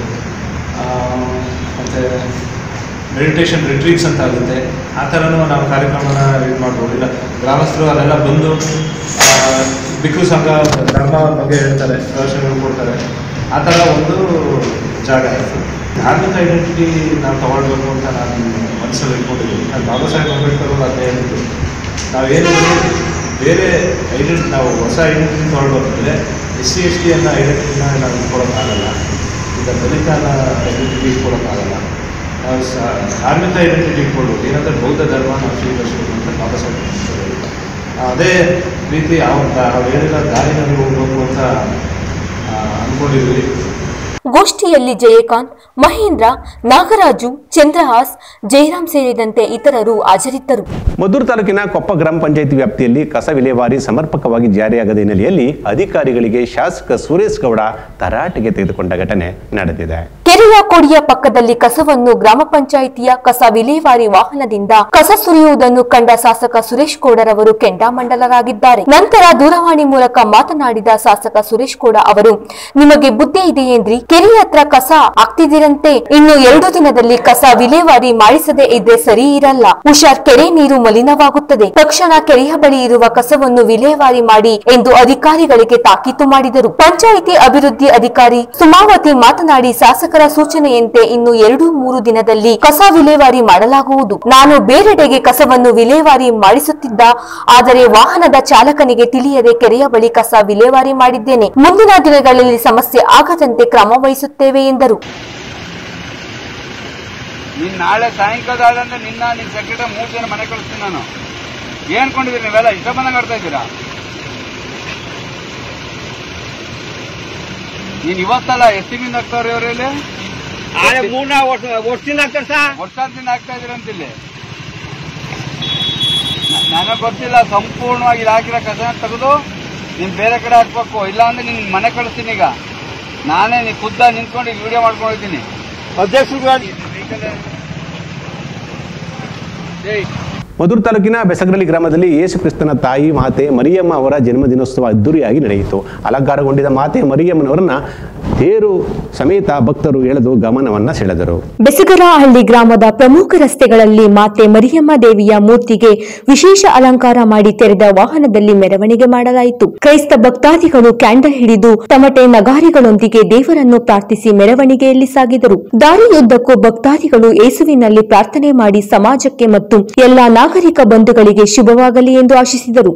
ಮತ್ತು ಮೆಡಿಟೇಷನ್ ರಿಟ್ರೀಟ್ಸ್ ಅಂತ ಆಗುತ್ತೆ. ಆ ಥರನೂ ನಾವು ಕಾರ್ಯಕ್ರಮನ ಇದು ಮಾಡ್ಬೋದು. ಇಲ್ಲ ಗ್ರಾಮಸ್ಥರು ಅಲ್ಲೆಲ್ಲ ಬಂದು ಬಿಕ್ಕು ಸಂಘ ಧರ್ಮ ಬಗ್ಗೆ ಹೇಳ್ತಾರೆ, ಪ್ರವಚನಗಳು ಕೊಡ್ತಾರೆ. ಆ ಥರ ಒಂದು ಜಾಗ ಆಯಿತು. ಧಾರ್ಮಿಕ ಐಡೆಂಟಿಟಿ ನಾವು ತಗೊಳ್ಬೇಕು ಅಂತ ನಾನು ಮನಸ್ಸಲ್ಲಿ ಇಟ್ಕೊಂಡಿದ್ದೀನಿ. ನಾನು ಬಾಬಾ ಸಾಹೇಬ್ ಅಂಬೇಡ್ಕರ್ ಅವರು ಅದೇ ಹೇಳಿದ್ರು, ನಾವೇನಿದ್ರು ಬೇರೆ ಐಡೆಂಟಿ ನಾವು ಹೊಸ ಐಡೆಂಟಿಟಿ ತೊಗೊಳ್ಬೇಕಂದ್ರೆ SC/ST ಅನ್ನೋ ಐಡೆಂಟಿಟಿನ ನಾವು ಇಟ್ಕೊಳಕ್ಕಾಗಲ್ಲ, ಈಗ ದಲಿತನ ಐಡೆಂಟಿಟಿ ಇಟ್ಕೊಳಕ್ಕಾಗಲ್ಲ. ನಾವು ಧಾರ್ಮಿಕ ಐಡೆಂಟಿಟಿ ಇಟ್ಕೊಳ್ಬೋದು. ಏನಂದರೆ ಬೌದ್ಧ ಧರ್ಮ ನಾವು ಸ್ವೀಕರಿಸಬೇಕು ಅಂತ ಬಾಬಾ ಸಾಹೇಬ್ ಅಂಬೇಡ್ಕರ್ ಹೇಳಿದ್ರು. ಅದೇ ರೀತಿ ನಾವು ಹೇಳಿದ ದಾರಿನಲ್ಲಿ ಹೋಗ್ಬೇಕು ಅಂತ ಅಂದ್ಕೊಂಡಿದ್ವಿ. ಗೋಷ್ಠಿಯಲ್ಲಿ ಜಯಕಾಂತ್, ಮಹೇಂದ್ರ, ನಾಗರಾಜು, ಚಂದ್ರಹಾಸ್, ಜಯರಾಮ್ ಸೇರಿದಂತೆ ಇತರರು ಹಾಜರಿದ್ದರು. ಮದ್ದೂರು ತಾಲೂಕಿನ ಕೊಪ್ಪ ಗ್ರಾಮ ಪಂಚಾಯಿತಿ ವ್ಯಾಪ್ತಿಯಲ್ಲಿ ಕಸ ವಿಲೇವಾರಿ ಸಮರ್ಪಕವಾಗಿ ಜಾರಿಯಾಗದ ಹಿನ್ನೆಲೆಯಲ್ಲಿ ಅಧಿಕಾರಿಗಳಿಗೆ ಶಾಸಕ ಸುರೇಶ್ ಗೌಡ ತರಾಟೆಗೆ ತೆಗೆದುಕೊಂಡ ಘಟನೆ ನಡೆದಿದೆ. ಕೆರೆಯ ಕೋಡಿಯ ಪಕ್ಕದಲ್ಲಿ ಕಸವನ್ನು ಗ್ರಾಮ ಪಂಚಾಯಿತಿಯ ಕಸ ವಿಲೇವಾರಿ ವಾಹನದಿಂದ ಕಸ ಸುರಿಯುವುದನ್ನು ಕಂಡ ಶಾಸಕ ಸುರೇಶ್ ಗೌಡರವರು ಕೆಂಡಾಮಂಡಲರಾಗಿದ್ದಾರೆ. ನಂತರ ದೂರವಾಣಿ ಮೂಲಕ ಮಾತನಾಡಿದ ಶಾಸಕ ಸುರೇಶ್ ಗೌಡ ಅವರು, ನಿಮಗೆ ಬುದ್ಧಿ ಇದೆಯೇನ್ರಿ? ಕೆರೆ ಹತ್ರ ಕಸ ಆಗ್ತಿದಿರಂತೆ, ಇನ್ನು 2 ದಿನದಲ್ಲಿ ಕಸ ವಿಲೇವಾರಿ ಮಾಡಿಸದೇ ಇದ್ರೆ ಸರಿ ಇರಲ್ಲ. ಹುಷಾರ್, ಕೆರೆ ನೀರು ಮಲಿನವಾಗುತ್ತದೆ. ತಕ್ಷಣ ಕೆರೆಯ ಬಳಿ ಇರುವ ಕಸವನ್ನು ವಿಲೇವಾರಿ ಮಾಡಿ ಎಂದು ಅಧಿಕಾರಿಗಳಿಗೆ ತಾಕೀತು ಮಾಡಿದರು. ಪಂಚಾಯಿತಿ ಅಭಿವೃದ್ಧಿ ಅಧಿಕಾರಿ ಸುಮಾವತಿ ಮಾತನಾಡಿ, ಶಾಸಕರ ಸೂಚನೆಯಂತೆ ಇನ್ನು 2-3 ದಿನದಲ್ಲಿ ಕಸ ವಿಲೇವಾರಿ ಮಾಡಲಾಗುವುದು. ನಾನು ಬೇರೆಡೆಗೆ ಕಸವನ್ನು ವಿಲೇವಾರಿ ಮಾಡಿಸುತ್ತಿದ್ದ, ಆದರೆ ವಾಹನದ ಚಾಲಕನಿಗೆ ತಿಳಿಯದೆ ಕೆರೆಯ ಬಳಿ ಕಸ ವಿಲೇವಾರಿ ಮಾಡಿದ್ದೇನೆ. ಮುಂದಿನ ದಿನಗಳಲ್ಲಿ ಸಮಸ್ಯೆ ಆಗದಂತೆ ಕ್ರಮ ವಹಿಸುತ್ತೇವೆ ಎಂದರು. ನಾಳೆ ಸಾಯಂಕಾಲ ನಿನ್ನ ಸೆಕ್ರೆಟರಿ 3 ಜನ ಮನೆ ಕಳಿಸ್ತೀನಿ ನಾನು. ಏನ್ಕೊಂಡಿದ್ದೀರಿ ನೀವೆಲ್ಲ ಇಷ್ಟ ಬಂದಂಗೆ ಆಡ್ತಾ ಇದ್ದೀರಾ? ನೀನ್ ಇವತ್ತಲ್ಲ ಎಸ್ಟಿಮಿಂದ ಆಗ್ತಾವ್ರಿ ಅವರಲ್ಲಿ ವರ್ಷದಿಂದ ಆಗ್ತಾರೆ ಸರ್, ವರ್ಷದಿಂದ ಆಗ್ತಾ ಇದೀರಂತ ಇಲ್ಲಿ. ನನಗೆ ಗೊತ್ತಿಲ್ಲ, ಸಂಪೂರ್ಣವಾಗಿ ಇಲ್ಲಿ ಹಾಕಿರೋ ಕಸ ತೆಗೆದು ನೀನ್ ಬೇರೆ ಕಡೆ ಹಾಕ್ಬೇಕು. ಇಲ್ಲ ಅಂದ್ರೆ ನಿನ್ ಮನೆ ಕಳಿಸ್ತೀನಿ. ಈಗ ನಾನೇ ಖುದ್ದ ನಿಂತ್ಕೊಂಡು ವಿಡಿಯೋ ಮಾಡ್ಕೊಂಡಿದ್ದೀನಿ. ಮಧುರ ತಾಲೂಕಿನ ಬೆಸಗರಳ್ಳಿ ಗ್ರಾಮದಲ್ಲಿ ಯೇಸು ಕ್ರಿಸ್ತನ ತಾಯಿ ಮಾತೆ ಮರಿಯಮ್ಮ ಅವರ ಜನ್ಮದಿನೋತ್ಸವ ಅದ್ದೂರಿಯಾಗಿ ನಡೆಯಿತು. ಅಲಂಕಾರಗೊಂಡಿದ್ದ ಮಾತೆ ಮರಿಯಮ್ಮನವರನ್ನ ತೇರು ಸಮೇತ ಭಕ್ತರು ಎಳೆದು ಗಮನವನ್ನ ಸೆಳೆದರು. ಬೆಸಗರಹಳ್ಳಿ ಗ್ರಾಮದ ಪ್ರಮುಖ ರಸ್ತೆಗಳಲ್ಲಿ ಮಾತೆ ಮರಿಯಮ್ಮ ದೇವಿಯ ಮೂರ್ತಿಗೆ ವಿಶೇಷ ಅಲಂಕಾರ ಮಾಡಿ ತೆರೆದ ವಾಹನದಲ್ಲಿ ಮೆರವಣಿಗೆ ಮಾಡಲಾಯಿತು. ಕ್ರೈಸ್ತ ಭಕ್ತಾದಿಗಳು ಕ್ಯಾಂಡಲ್ ಹಿಡಿದು ತಮಟೆ ನಗಾರಿಗಳೊಂದಿಗೆ ದೇವರನ್ನು ಪ್ರಾರ್ಥಿಸಿ ಮೆರವಣಿಗೆಯಲ್ಲಿ ಸಾಗಿದರು. ದಾರಿಯುದ್ದಕ್ಕೂ ಭಕ್ತಾದಿಗಳು ಯೇಸುವಿನಲ್ಲಿ ಪ್ರಾರ್ಥನೆ ಮಾಡಿ ಸಮಾಜಕ್ಕೆ ಮತ್ತು ಎಲ್ಲಾ ನಾಗರಿಕ ಬಂಧುಗಳಿಗೆ ಶುಭವಾಗಲಿ ಎಂದು ಆಶಿಸಿದರು.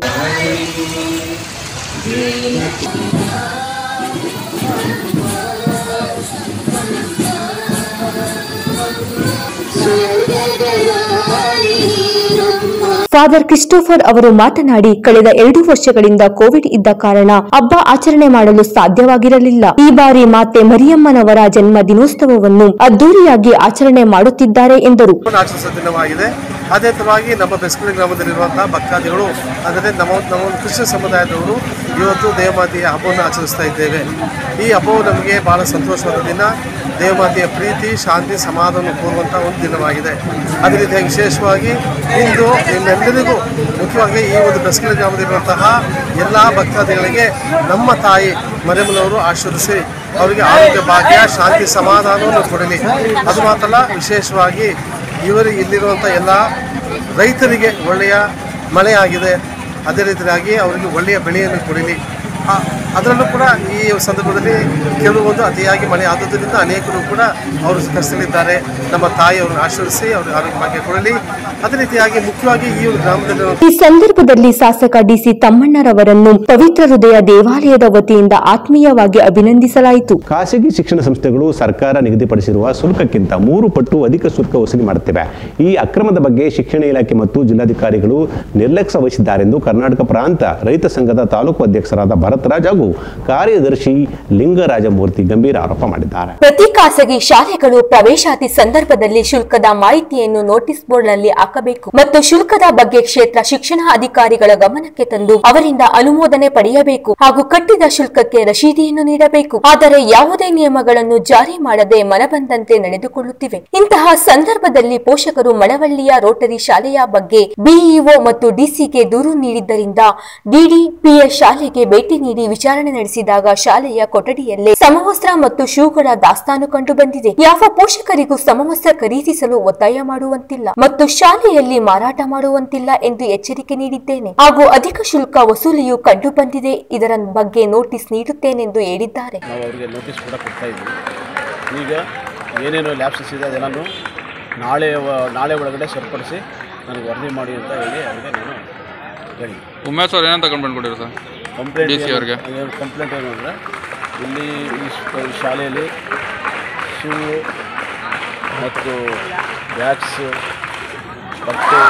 ಫಾದರ್ ಕ್ರಿಸ್ಟೋಫರ್ ಅವರು ಮಾತನಾಡಿ, ಕಳೆದ 2 ವರ್ಷಗಳಿಂದ ಕೋವಿಡ್ ಇದ್ದ ಕಾರಣ ಹಬ್ಬ ಆಚರಣೆ ಮಾಡಲು ಸಾಧ್ಯವಾಗಿರಲಿಲ್ಲ. ಈ ಬಾರಿ ಮಾತೆ ಮರಿಯಮ್ಮನವರ ಜನ್ಮ ದಿನೋತ್ಸವವನ್ನು ಅದ್ದೂರಿಯಾಗಿ ಆಚರಣೆ ಮಾಡುತ್ತಿದ್ದಾರೆ ಎಂದರು. ಅದೇ ತರವಾಗಿ ನಮ್ಮ ಬೆಸಗರಳ್ಳಿ ಗ್ರಾಮದಲ್ಲಿರುವಂತಹ ಭಕ್ತಾದಿಗಳು ಅಂದರೆ ನಮ್ಮ ಕ್ರಿಶ್ಚಿಯನ್ ಸಮುದಾಯದವರು ಇವತ್ತು ದೇವಮಾತೆಯ ಹಬ್ಬವನ್ನು ಆಚರಿಸ್ತಾ ಇದ್ದೇವೆ. ಈ ಹಬ್ಬವು ನಮಗೆ ಬಹಳ ಸಂತೋಷವಾದ ದಿನ. ದೇವಮಾತೆಯ ಪ್ರೀತಿ, ಶಾಂತಿ, ಸಮಾಧಾನ ಕೋರುವಂಥ ಒಂದು ದಿನವಾಗಿದೆ. ಅದೇ ರೀತಿಯಾಗಿ ವಿಶೇಷವಾಗಿ ಇಂದು ನಿಮ್ಮೆಲ್ಲರಿಗೂ ಮುಖ್ಯವಾಗಿ ಈ ಒಂದು ಬೆಸಗರಳ್ಳಿ ಗ್ರಾಮದಲ್ಲಿರುವಂತಹ ಎಲ್ಲ ಭಕ್ತಾದಿಗಳಿಗೆ ನಮ್ಮ ತಾಯಿ ಮರಿಯಮ್ಮನವರು ಆಶೀರ್ವದಿಸಿ ಅವರಿಗೆ ಆರೋಗ್ಯ, ಭಾಗ್ಯ, ಶಾಂತಿ, ಸಮಾಧಾನವನ್ನು ಕೊಡಲಿ. ಅದು ಮಾತ್ರ ಅಲ್ಲ, ವಿಶೇಷವಾಗಿ ಇಲ್ಲಿರುವಂಥ ಎಲ್ಲ ರೈತರಿಗೆ ಒಳ್ಳೆಯ ಮಳೆ ಆಗಿದೆ. ಅದೇ ರೀತಿಯಾಗಿ ಅವರಿಗೆ ಒಳ್ಳೆಯ ಬೆಳೆಯನ್ನು ಕೊಡಲಿ. ಅದರಲ್ಲೂ ಕೂಡ ಈ ಸಂದರ್ಭದಲ್ಲಿ ಕೆಲವೊಂದು ಅತಿಯಾಗಿ ಮಳೆ ಆದುದರಿಂದ ಅನೇಕರು ಕೂಡ ಅವರು ಕಷ್ಟದಲ್ಲಿದ್ದಾರೆ. ನಮ್ಮ ತಾಯಿ ಅವರನ್ನು ಆಶೀರ್ವದಿಸಿ ಅವರಿಗೆ ಆರೋಗ್ಯ ಭಾಗ್ಯ ಕೊಡಲಿ. ಅದೇ ರೀತಿಯಾಗಿ ಮುಖ್ಯವಾಗಿ ಈ ಒಂದು ಗ್ರಾಮದಲ್ಲಿ ಈ ಸಂದರ್ಭದಲ್ಲಿ ಶಾಸಕ ಡಿಸಿ ತಮ್ಮಣ್ಣರವರನ್ನು ಪವಿತ್ರ ಹೃದಯ ದೇವಾಲಯದ ವತಿಯಿಂದ ಆತ್ಮೀಯವಾಗಿ ಅಭಿನಂದಿಸಲಾಯಿತು. ಖಾಸಗಿ ಶಿಕ್ಷಣ ಸಂಸ್ಥೆಗಳು ಸರ್ಕಾರ ನಿಗದಿಪಡಿಸಿರುವ ಶುಲ್ಕಕ್ಕಿಂತ 3 ಪಟ್ಟು ಅಧಿಕ ಶುಲ್ಕ ವಸೂಲಿ ಮಾಡುತ್ತಿವೆ. ಈ ಅಕ್ರಮದ ಬಗ್ಗೆ ಶಿಕ್ಷಣ ಇಲಾಖೆ ಮತ್ತು ಜಿಲ್ಲಾಧಿಕಾರಿಗಳು ನಿರ್ಲಕ್ಷ್ಯ ವಹಿಸಿದ್ದಾರೆಂದು ಕರ್ನಾಟಕ ಪ್ರಾಂತ ರೈತ ಸಂಘದ ತಾಲೂಕು ಅಧ್ಯಕ್ಷರಾದ ಭರತರಾಜ್ ಹಾಗೂ ಕಾರ್ಯದರ್ಶಿ ಲಿಂಗರಾಜಮೂರ್ತಿ ಗಂಭೀರ ಆರೋಪ ಮಾಡಿದ್ದಾರೆ. ಪ್ರತಿ ಖಾಸಗಿ ಶಾಲೆಗಳು ಪ್ರವೇಶಾತಿ ಸಂದರ್ಭದಲ್ಲಿ ಶುಲ್ಕದ ಮಾಹಿತಿಯನ್ನು ನೋಟಿಸ್ ಬೋರ್ಡ್ನಲ್ಲಿ ಹಾಕಬೇಕು ಮತ್ತು ಶುಲ್ಕದ ಬಗ್ಗೆ ಕ್ಷೇತ್ರ ಶಿಕ್ಷಣ ಅಧಿಕಾರಿಗಳ ಗಮನಕ್ಕೆ ತಂದು ಅವರಿಂದ ಅನುಮೋದನೆ ಪಡೆಯಬೇಕು ಹಾಗೂ ಕಟ್ಟಿದ ಶುಲ್ಕಕ್ಕೆ ರಶೀದಿಯನ್ನು ನೀಡಬೇಕು. ಆದರೆ ಯಾವುದೇ ನಿಯಮಗಳನ್ನು ಜಾರಿ ಮಾಡದೆ ಮನಬಂದಂತೆ ನಡೆದುಕೊಳ್ಳುತ್ತಿವೆ. ಇಂತಹ ಸಂದರ್ಭದಲ್ಲಿ ಪೋಷಕರು ಮಳವಳ್ಳಿಯ ರೋಟರಿ ಶಾಲೆಯ ಬಗ್ಗೆ ಬಿಇಒ ಮತ್ತು ಡಿಸಿಗೆ ದೂರು ನೀಡಿದ್ದರಿಂದ ಡಿಡಿಪಿಎಸ್ ಶಾಲೆಗೆ ಭೇಟಿ ನೀಡಿ ವಿಚಾರಣೆ ನಡೆಸಿದಾಗ ಶಾಲೆಯ ಕೊಠಡಿಯಲ್ಲೇ ಸಮವಸ್ತ್ರ ಮತ್ತು ಶೂಗಳ ದಾಸ್ತಾನು ಕಂಡು ಬಂದಿದೆ. ಯಾವ ಪೋಷಕರಿಗೂ ಸಮವಸ್ತ್ರ ಖರೀದಿಸಲು ಒತ್ತಾಯ ಮಾಡುವಂತಿಲ್ಲ ಮತ್ತು ಶಾಲೆಯಲ್ಲಿ ಮಾರಾಟ ಮಾಡುವಂತಿಲ್ಲ ಎಂದು ಎಚ್ಚರಿಕೆ ನೀಡಿದ್ದೇನೆ ಹಾಗೂ ಅಧಿಕ ಶುಲ್ಕ ವಸೂಲಿಯು ಕಂಡು ಬಂದಿದೆ. ಇದರ ಬಗ್ಗೆ ನೋಟಿಸ್ ನೀಡುತ್ತೇನೆಂದು ಹೇಳಿದ್ದಾರೆ. ನಾವು ಅವರಿಗೆ ನೋಟಿಸ್ ಕೂಡ ಕೊಡ್ತಾ ಇದ್ದೀವಿ. ಈಗ ಏನೇನು ಲ್ಯಾಪ್ಸಸ್ ಇದೆ ಅದೆಲ್ಲನೂ ನಾಳೆ ಒಳಗಡೆ ಸರಿಪಡಿಸಿ ನನಗೆ ವರದಿ ಮಾಡಿ ಅಂತ ಹೇಳಿ ಅವರಿಗೆ ನಾನು ಹೇಳಿ. ಉಮೇಶ್ ಅವ್ರು ಏನಂತ ಕಂಪ್ಲೇಂಟ್ ಕೊಟ್ಟಿದ್ರು ಸರ್? ಕಂಪ್ಲೇಂಟ್ ಏನು ಅಂದರೆ ಇಲ್ಲಿ ಈ ಶಾಲೆಯಲ್ಲಿ ಶೂ ಮತ್ತು ಬ್ಯಾಗ್ಸ್ ಬಟ್ಟೆ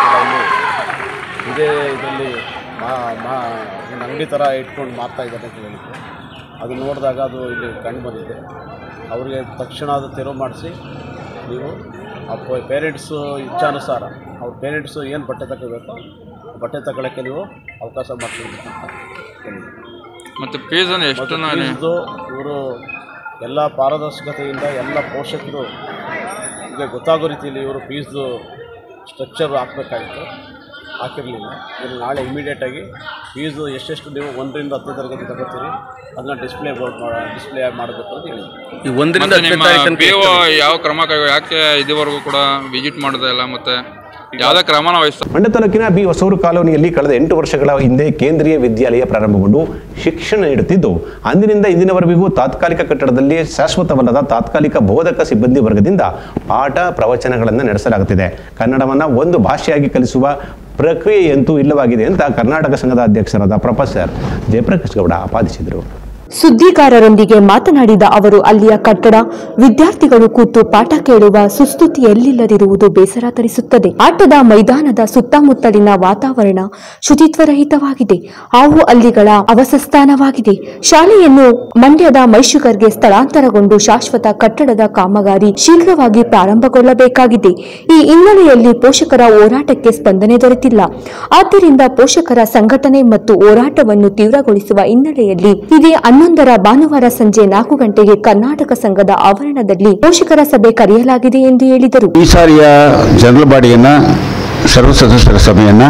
ಇದೇ ಇದರಲ್ಲಿ ಒಂದು ಅಂಗಡಿ ಥರ ಇಟ್ಕೊಂಡು ಮಾರ್ತಾ ಇದ್ದಾರೆ ಅಂತ ಹೇಳಿದ್ರು. ಅದು ನೋಡಿದಾಗ ಅದು ಇಲ್ಲಿ ಕಂಡು ಬಂದಿದೆ. ಅವರಿಗೆ ತಕ್ಷಣ ಅದು ತೆರವು ಮಾಡಿಸಿ ನೀವು ಪೇರೆಂಟ್ಸು ಇಚ್ಛಾನುಸಾರ ಅವ್ರ ಪೇರೆಂಟ್ಸು ಏನು ಬಟ್ಟೆ ತಗೋಬೇಕೋ ಬಟ್ಟೆ ತಗೊಳ್ಳೋಕ್ಕೆ ನೀವು ಅವಕಾಶ ಮಾಡ್ತೀವಿ. ಮತ್ತು ಫೀಸನ್ನು ಎಷ್ಟು ಇವರು ಎಲ್ಲ ಪಾರದರ್ಶಕತೆಯಿಂದ ಎಲ್ಲ ಪೋಷಕರು ಈಗ ಗೊತ್ತಾಗೋ ರೀತಿಯಲ್ಲಿ ಇವರು ಫೀಸು ಸ್ಟ್ರಕ್ಚರ್ ಹಾಕಬೇಕಾಗಿತ್ತು, ಹಾಕಿರಲಿಲ್ಲ. ಇಲ್ಲಿ ನಾಳೆ ಇಮಿಡಿಯೇಟಾಗಿ ಫೀಸು ಎಷ್ಟೆಷ್ಟು ನೀವು 1 ರಿಂದ 10 ತರಗತಿ ತಗೋತೀರಿ ಅದನ್ನ ಡಿಸ್ಪ್ಲೇ ಮಾಡಬೇಕು ಅಂತ ಹೇಳಿ. ಈ 1 ರಿಂದ 10 ಯಾವ ಕ್ರಮ ಯಾಕೆ ಇದುವರೆಗೂ ಕೂಡ ವಿಸಿಟ್ ಮಾಡೋದೇ ಇಲ್ಲ ಮತ್ತು ಯಾವುದೇ ಕ್ರಮನ ವಹಿಸ್ತಾರೆ? ಮಂಡ್ಯ ತಾಲೂಕಿನ ಬಿ ಹೊಸೂರು ಕಾಲೋನಿಯಲ್ಲಿ ಕಳೆದ 8 ವರ್ಷಗಳ ಹಿಂದೆ ಕೇಂದ್ರೀಯ ವಿದ್ಯಾಲಯ ಪ್ರಾರಂಭಗೊಂಡು ಶಿಕ್ಷಣ ನೀಡುತ್ತಿದ್ದು, ಅಂದಿನಿಂದ ಇಂದಿನವರೆಗೂ ತಾತ್ಕಾಲಿಕ ಕಟ್ಟಡದಲ್ಲಿ ಶಾಶ್ವತವಲ್ಲದ ತಾತ್ಕಾಲಿಕ ಬೋಧಕ ಸಿಬ್ಬಂದಿ ವರ್ಗದಿಂದ ಪಾಠ ಪ್ರವಚನಗಳನ್ನು ನಡೆಸಲಾಗುತ್ತಿದೆ. ಕನ್ನಡವನ್ನು ಒಂದು ಭಾಷೆಯಾಗಿ ಕಲಿಸುವ ಪ್ರಕ್ರಿಯೆಯಂತೂ ಇಲ್ಲವಾಗಿದೆ ಅಂತ ಕರ್ನಾಟಕ ಸಂಘದ ಅಧ್ಯಕ್ಷರಾದ ಪ್ರೊಫೆಸರ್ ಜಯಪ್ರಕಾಶ್ ಗೌಡ ಆಪಾದಿಸಿದರು. ಸುದ್ದಿಗಾರರೊಂದಿಗೆ ಮಾತನಾಡಿದ ಅವರು, ಅಲ್ಲಿಯ ಕಟ್ಟಡ ವಿದ್ಯಾರ್ಥಿಗಳು ಕೂತು ಪಾಠ ಕೇಳುವ ಸುಸ್ತುತಿಯಲ್ಲಿಲ್ಲದಿರುವುದು ಬೇಸರ ತರಿಸುತ್ತದೆ. ಆಟದ ಮೈದಾನದ ಸುತ್ತಮುತ್ತಲಿನ ವಾತಾವರಣ ಶುಚಿತ್ವರಹಿತವಾಗಿದೆ. ಹಾವು ಹಲ್ಲಿಗಳ ಅವಸಸ್ಥಾನವಾಗಿದೆ. ಶಾಲೆಯನ್ನು ಮಂಡ್ಯದ ಮೈಶುಗರ್ಗೆ ಸ್ಥಳಾಂತರಗೊಂಡು ಶಾಶ್ವತ ಕಟ್ಟಡದ ಕಾಮಗಾರಿ ಶೀಘ್ರವಾಗಿ ಪ್ರಾರಂಭಗೊಳ್ಳಬೇಕಾಗಿದೆ. ಈ ಹಿನ್ನೆಲೆಯಲ್ಲಿ ಪೋಷಕರ ಹೋರಾಟಕ್ಕೆ ಸ್ಪಂದನೆ ದೊರೆತಿಲ್ಲ. ಆದ್ದರಿಂದ ಪೋಷಕರ ಸಂಘಟನೆ ಮತ್ತು ಹೋರಾಟವನ್ನು ತೀವ್ರಗೊಳಿಸುವ ಹಿನ್ನೆಲೆಯಲ್ಲಿ ಇದೇ 11 11 ಭಾನುವಾರ ಸಂಜೆ 4 ಗಂಟೆಗೆ ಕರ್ನಾಟಕ ಸಂಘದ ಆವರಣದಲ್ಲಿ ಪೋಷಕರ ಸಭೆ ಕರೆಯಲಾಗಿದೆ ಎಂದು ಹೇಳಿದರು. ಈ ಸಾರಿಯ ಜನರಲ್ ಬಾಡಿಯನ್ನು ಸರ್ವ ಸದಸ್ಯರ ಸಭೆಯನ್ನು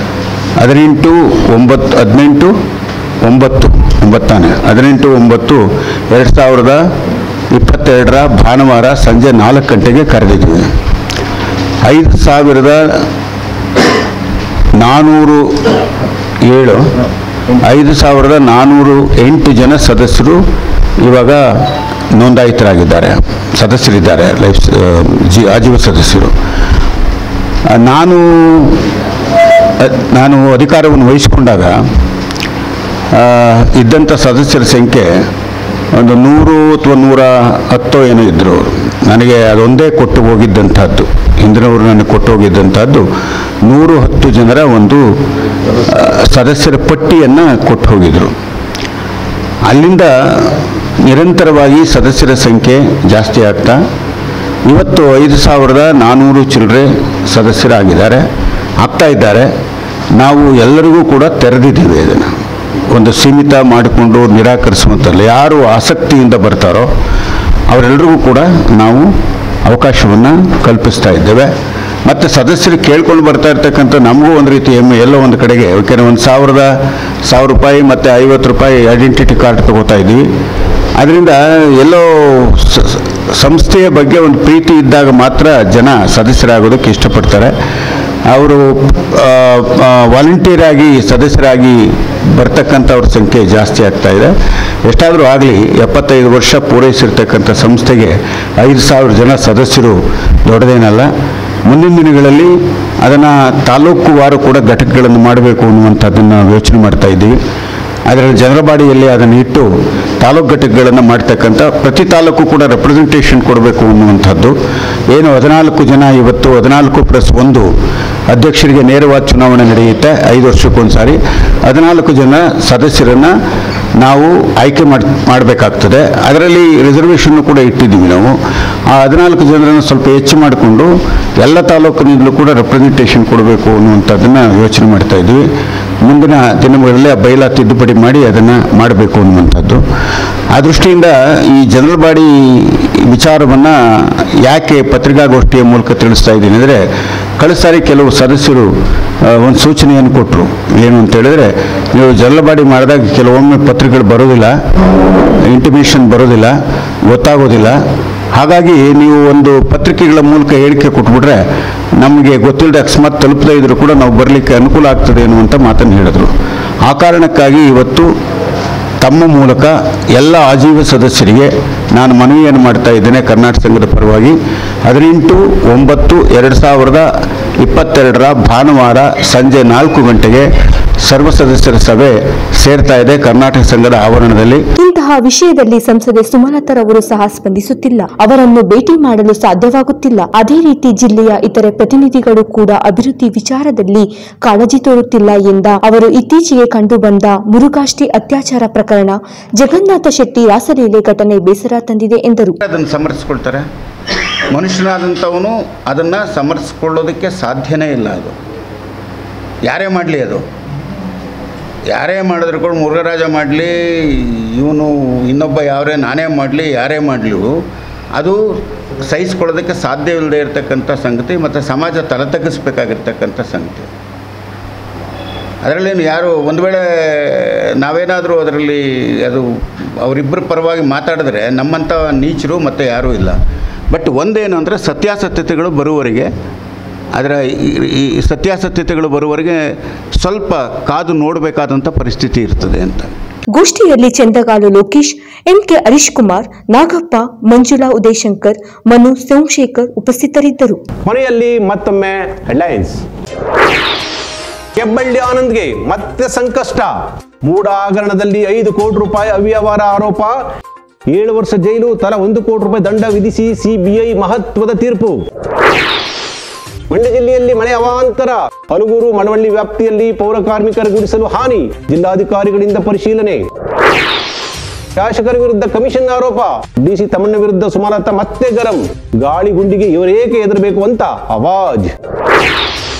18/9/2022 ಭಾನುವಾರ ಸಂಜೆ 4 ಗಂಟೆಗೆ ಕರೆದಿದ್ದೀವಿ. 5408 ಜನ ಸದಸ್ಯರು ಇವಾಗ ನೋಂದಾಯಿತರಾಗಿದ್ದಾರೆ, ಸದಸ್ಯರಿದ್ದಾರೆ, ಆಜೀವ ಸದಸ್ಯರು. ನಾನು ಅಧಿಕಾರವನ್ನು ವಹಿಸಿಕೊಂಡಾಗ ಇದ್ದಂಥ ಸದಸ್ಯರ ಸಂಖ್ಯೆ ಒಂದು 100 ಅಥವಾ 110 ಏನೋ ಇದ್ದರು. ನನಗೆ ಅದೊಂದೇ ಕೊಟ್ಟು ಹೋಗಿದ್ದಂಥದ್ದು, ಹಿಂದಿನವರು ನನಗೆ ಕೊಟ್ಟು ಹೋಗಿದ್ದಂಥದ್ದು 110 ಜನರ ಒಂದು ಸದಸ್ಯರ ಪಟ್ಟಿಯನ್ನು ಕೊಟ್ಟು ಹೋಗಿದ್ರು. ಅಲ್ಲಿಂದ ನಿರಂತರವಾಗಿ ಸದಸ್ಯರ ಸಂಖ್ಯೆ ಜಾಸ್ತಿ ಆಗ್ತಾ ಇವತ್ತು 5400 ಚಿಲ್ಲರೆ ಸದಸ್ಯರಾಗಿದ್ದಾರೆ, ಆಗ್ತಾ ಇದ್ದಾರೆ. ನಾವು ಎಲ್ಲರಿಗೂ ಕೂಡ ತೆರೆದಿದ್ದೀವಿ. ಇದನ್ನು ಒಂದು ಸೀಮಿತ ಮಾಡಿಕೊಂಡು ನಿರಾಕರಿಸುವಂತಲ್ಲ, ಯಾರು ಆಸಕ್ತಿಯಿಂದ ಬರ್ತಾರೋ ಅವರೆಲ್ಲರಿಗೂ ಕೂಡ ನಾವು ಅವಕಾಶವನ್ನು ಕಲ್ಪಿಸ್ತಾ ಇದ್ದೇವೆ. ಮತ್ತು ಸದಸ್ಯರು ಕೇಳ್ಕೊಂಡು ಬರ್ತಾ ಇರ್ತಕ್ಕಂಥ ನಮಗೂ ಒಂದು ರೀತಿ ಹೆಮ್ಮೆ, ಎಲ್ಲೋ ಒಂದು ಕಡೆಗೆ. ಯಾಕೆಂದರೆ ಒಂದು 1,000 ರೂಪಾಯಿ ಮತ್ತು 50 ರೂಪಾಯಿ ಐಡೆಂಟಿಟಿ ಕಾರ್ಡ್ ತಗೋತಾ ಇದ್ವಿ. ಅದರಿಂದ ಎಲ್ಲೋ ಸಂಸ್ಥೆಯ ಬಗ್ಗೆ ಒಂದು ಪ್ರೀತಿ ಇದ್ದಾಗ ಮಾತ್ರ ಜನ ಸದಸ್ಯರಾಗೋದಕ್ಕೆ ಇಷ್ಟಪಡ್ತಾರೆ. ಅವರು ವಾಲಂಟಿಯರ್ ಆಗಿ ಸದಸ್ಯರಾಗಿ ಬರ್ತಕ್ಕಂಥವ್ರ ಸಂಖ್ಯೆ ಜಾಸ್ತಿ ಆಗ್ತಾ ಇದೆ. ಎಷ್ಟಾದರೂ ಆಗಲಿ 75 ವರ್ಷ ಪೂರೈಸಿರ್ತಕ್ಕಂಥ ಸಂಸ್ಥೆಗೆ 5,000 ಜನ ಸದಸ್ಯರು ದೊಡ್ಡದೇನಲ್ಲ. ಮುಂದಿನ ದಿನಗಳಲ್ಲಿ ಅದನ್ನು ತಾಲೂಕುವಾರು ಕೂಡ ಘಟಕಗಳನ್ನು ಮಾಡಬೇಕು ಅನ್ನುವಂಥದ್ದನ್ನು ಯೋಚನೆ ಮಾಡ್ತಾ ಇದ್ದೀವಿ. ಅದರಲ್ಲಿ ಜನರ ಬಾಡಿಯಲ್ಲಿ ಅದನ್ನು ಇಟ್ಟು ತಾಲೂಕು ಘಟಕಗಳನ್ನು ಮಾಡ್ತಕ್ಕಂಥ ಪ್ರತಿ ತಾಲೂಕು ಕೂಡ ರೆಪ್ರೆಸೆಂಟೇಷನ್ ಕೊಡಬೇಕು ಅನ್ನುವಂಥದ್ದು. ಏನು 14 ಜನ ಇವತ್ತು 14+1 ಅಧ್ಯಕ್ಷರಿಗೆ ನೇರವಾದ ಚುನಾವಣೆ ನಡೆಯುತ್ತೆ 5 ವರ್ಷಕ್ಕೊಂದು ಸಾರಿ. 14 ಜನ ಸದಸ್ಯರನ್ನು ನಾವು ಆಯ್ಕೆ ಮಾಡಬೇಕಾಗ್ತದೆ. ಅದರಲ್ಲಿ ರಿಸರ್ವೇಷನ್ನು ಕೂಡ ಇಟ್ಟಿದ್ದೀವಿ ನಾವು. ಆ 14 ಜನರನ್ನು ಸ್ವಲ್ಪ ಹೆಚ್ಚು ಮಾಡಿಕೊಂಡು ಎಲ್ಲ ತಾಲೂಕಿನಿಂದಲೂ ಕೂಡ ರೆಪ್ರೆಸೆಂಟೇಷನ್ ಕೊಡಬೇಕು ಅನ್ನುವಂಥದ್ದನ್ನು ಯೋಚನೆ ಮಾಡ್ತಾ ಇದ್ವಿ. ಮುಂದಿನ ದಿನಗಳಲ್ಲಿ ಆ ಬೈಲಾ ತಿದ್ದುಪಡಿ ಮಾಡಿ ಅದನ್ನು ಮಾಡಬೇಕು ಅನ್ನುವಂಥದ್ದು. ಆ ದೃಷ್ಟಿಯಿಂದ ಈ ಜನರಲ್ ಬಾಡಿ ವಿಚಾರವನ್ನು ಯಾಕೆ ಪತ್ರಿಕಾಗೋಷ್ಠಿಯ ಮೂಲಕ ತಿಳಿಸ್ತಾ ಇದ್ದೀನಿ ಅಂದರೆ, ಕಳೆದ ಸಾರಿ ಕೆಲವು ಸದಸ್ಯರು ಒಂದು ಸೂಚನೆಯನ್ನು ಕೊಟ್ಟರು. ಏನು ಅಂತ ಹೇಳಿದ್ರೆ, ನೀವು ಜನರಲ್ ಬಾಡಿ ಮಾಡಿದಾಗ ಕೆಲವೊಮ್ಮೆ ಪತ್ರಿಕೆಗಳು ಬರೋದಿಲ್ಲ, ಇಂಟಿಮೇಷನ್ ಬರೋದಿಲ್ಲ, ಗೊತ್ತಾಗೋದಿಲ್ಲ. ಹಾಗಾಗಿ ನೀವು ಒಂದು ಪತ್ರಿಕೆಗಳ ಮೂಲಕ ಹೇಳಿಕೆ ಕೊಟ್ಬಿಟ್ರೆ ನಮಗೆ ಗೊತ್ತಿಲ್ಲದೆ ಅಕಸ್ಮಾತ್ ತಲುಪದೇ ಇದ್ರೂ ಕೂಡ ನಾವು ಬರಲಿಕ್ಕೆ ಅನುಕೂಲ ಆಗ್ತದೆ ಅನ್ನುವಂಥ ಮಾತನ್ನು ಹೇಳಿದ್ರು. ಆ ಕಾರಣಕ್ಕಾಗಿ ಇವತ್ತು ತಮ್ಮ ಮೂಲಕ ಎಲ್ಲ ಆಜೀವ ಸದಸ್ಯರಿಗೆ ನಾನು ಮನವಿಯನ್ನು ಮಾಡ್ತಾ ಇದ್ದೇನೆ. ಕರ್ನಾಟಕ ಸಂಘದ ಪರವಾಗಿ 18/9/2022 ಭಾನುವಾರ ಸಂಜೆ 4 ಗಂಟೆಗೆ ಸರ್ವ ಸದಸ್ಯರ ಸಭೆ ಸೇರ್ತಾ ಇದೆ ಕರ್ನಾಟಕ ಸಂಘದ ಆವರಣದಲ್ಲಿ. ಇಂತಹ ವಿಷಯದಲ್ಲಿ ಸಂಸದೆ ಸುಮಲತಾರವರು ಸಹ ಸ್ಪಂದಿಸುತ್ತಿಲ್ಲ, ಅವರನ್ನು ಭೇಟಿ ಮಾಡಲು ಸಾಧ್ಯವಾಗುತ್ತಿಲ್ಲ. ಅದೇ ರೀತಿ ಜಿಲ್ಲೆಯ ಇತರೆ ಪ್ರತಿನಿಧಿಗಳು ಕೂಡ ಅಭಿವೃದ್ಧಿ ವಿಚಾರದಲ್ಲಿ ಕಾಳಜಿ ತೋರುತ್ತಿಲ್ಲ ಎಂದ ಅವರು, ಇತ್ತೀಚೆಗೆ ಕಂಡುಬಂದ ಮುರುಘಾಶ್ರೀ ಅತ್ಯಾಚಾರ ಪ್ರಕರಣ, ಜಗನ್ನಾಥ ಶೆಟ್ಟಿ ರಾಸಲೀಲೆ ಘಟನೆ ಬೇಸರ ತಂದಿದೆ ಎಂದರು. ಅದನ್ನು ಸಮರ್ಥಿಸ್ಕೊಳ್ತಾರೆ. ಮನುಷ್ಯನಾದಂಥವನು ಅದನ್ನು ಸಮರ್ಥಿಸ್ಕೊಳ್ಳೋದಕ್ಕೆ ಸಾಧ್ಯನೇ ಇಲ್ಲ. ಅದು ಯಾರೇ ಮಾಡಲಿ, ಅದು ಯಾರೇ ಮಾಡಿದ್ರು ಕೂಡ, ಮುರುಘರಾಜ ಮಾಡಲಿ, ಇವನು ಇನ್ನೊಬ್ಬ ನಾನೇ ಮಾಡಲಿ, ಯಾರೇ ಮಾಡಲಿ, ಅದು ಸಹಿಸ್ಕೊಳ್ಳೋದಕ್ಕೆ ಸಾಧ್ಯವಿಲ್ಲದೆ ಇರತಕ್ಕಂಥ ಸಂಗತಿ ಮತ್ತು ಸಮಾಜ ತಲೆತಗ್ಗಿಸ್ಬೇಕಾಗಿರ್ತಕ್ಕಂಥ ಸಂಗತಿ. ಅದರಲ್ಲೇನು ಯಾರು ಒಂದು ವೇಳೆ ನಾವೇನಾದರೂ ಅದರಲ್ಲಿ ಅದು ಅವರಿಬ್ಬರ ಪರವಾಗಿ ಮಾತಾಡಿದ್ರೆ ನಮ್ಮಂಥ ನೀಚರು ಮತ್ತು ಯಾರೂ ಇಲ್ಲ. ಬಟ್ ಒಂದೇನು ಅಂದರೆ ಸತ್ಯಾಸತ್ಯತೆಗಳು ಬರುವವರೆಗೆ, ಅದರ ಈ ಸತ್ಯಾಸತ್ಯತೆಗಳು ಬರುವವರೆಗೆ ಸ್ವಲ್ಪ ಕಾದು ನೋಡಬೇಕಾದಂಥ ಪರಿಸ್ಥಿತಿ ಇರ್ತದೆ ಅಂತ. ಗೋಷ್ಠಿಯಲ್ಲಿ ಚಂದಗಾಲು ಲೋಕೇಶ್, ಎಂಕೆ ಹರೀಶ್ ಕುಮಾರ್, ನಾಗಪ್ಪ, ಮಂಜುಳಾ ಉದಯಶಂಕರ್, ಮನು ಸೋಮಶೇಖರ್ ಉಪಸ್ಥಿತರಿದ್ದರು. ಕೊನೆಯಲ್ಲಿ ಮತ್ತೊಮ್ಮೆ ಹೆಡ್ಲೈನ್ಸ್. ಕೆಬ್ಬಳ್ಳಿ ಆನಂದ್ಗೆ ಮತ್ತೆ ಸಂಕಷ್ಟ. ಮೂಡ ಹಗರಣದಲ್ಲಿ 5 ಕೋಟಿ ರೂಪಾಯಿ ಅವ್ಯವಹಾರ ಆರೋಪ, 7 ವರ್ಷ ಜೈಲು, ತಲಾ 1 ಕೋಟಿ ರೂಪಾಯಿ ದಂಡ ವಿಧಿಸಿ ಸಿಬಿಐ ಮಹತ್ವದ ತೀರ್ಪು. ಮಂಡ್ಯ ಜಿಲ್ಲೆಯಲ್ಲಿ ಮಳೆ ಅವಾಂತರ, ಹಲಗೂರು ಮಳವಳ್ಳಿ ವ್ಯಾಪ್ತಿಯಲ್ಲಿ ಪೌರ ಕಾರ್ಮಿಕರ ಗುಡಿಸಲು ಹಾನಿ, ಜಿಲ್ಲಾಧಿಕಾರಿಗಳಿಂದ ಪರಿಶೀಲನೆ. ಶಾಸಕರ ವಿರುದ್ಧ ಕಮಿಷನ್ ಆರೋಪ, ಡಿಸಿ ತಮ್ಮಣ್ಣ ವಿರುದ್ಧ ಸುಮಲತಾ ಮತ್ತೆ ಗರಂ, ಗಾಳಿ ಗುಂಡಿಗೆ ಇವರೇಕೆ ಹೆದರಬೇಕು ಅಂತ ಅವಾಜ್.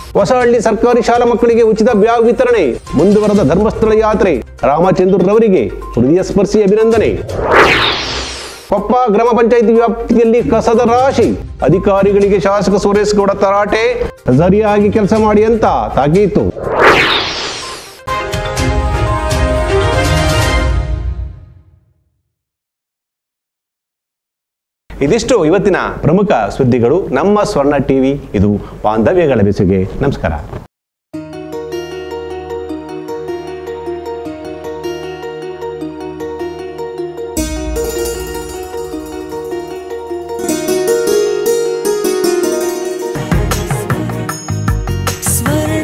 ಹೊಸಹಳ್ಳಿ ಸರ್ಕಾರಿ ಶಾಲಾ ಮಕ್ಕಳಿಗೆ ಉಚಿತ ಬ್ಯಾಗ್ ವಿತರಣೆ, ಮುಂದುವರೆದ ಧರ್ಮಸ್ಥಳ ಯಾತ್ರೆ, ರಾಮಚಂದ್ರರವರಿಗೆ ಹೃದಯ ಸ್ಪರ್ಶಿ ಅಭಿನಂದನೆ. ಕೊಪ್ಪ ಗ್ರಾಮ ಪಂಚಾಯಿತಿ ವ್ಯಾಪ್ತಿಯಲ್ಲಿ ಕಸದ ರಾಶಿ, ಅಧಿಕಾರಿಗಳಿಗೆ ಶಾಸಕ ಸುರೇಶ್ ಗೌಡ ತರಾಟೆ, ಸರಿಯಾಗಿ ಕೆಲಸ ಮಾಡಿ ಅಂತ ತಾಕೀತು. ಇದಿಷ್ಟು ಇವತ್ತಿನ ಪ್ರಮುಖ ಸುದ್ದಿಗಳು. ನಮ್ಮ ಸ್ವರ್ಣ ಟಿವಿ, ಇದು ಬಾಂಧವ್ಯಗಳ ಬೆಸುಗೆ. ನಮಸ್ಕಾರ.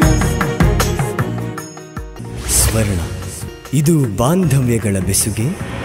ಸ್ವರ್ಣ, ಇದು ಬಾಂಧವ್ಯಗಳ ಬೆಸುಗೆ.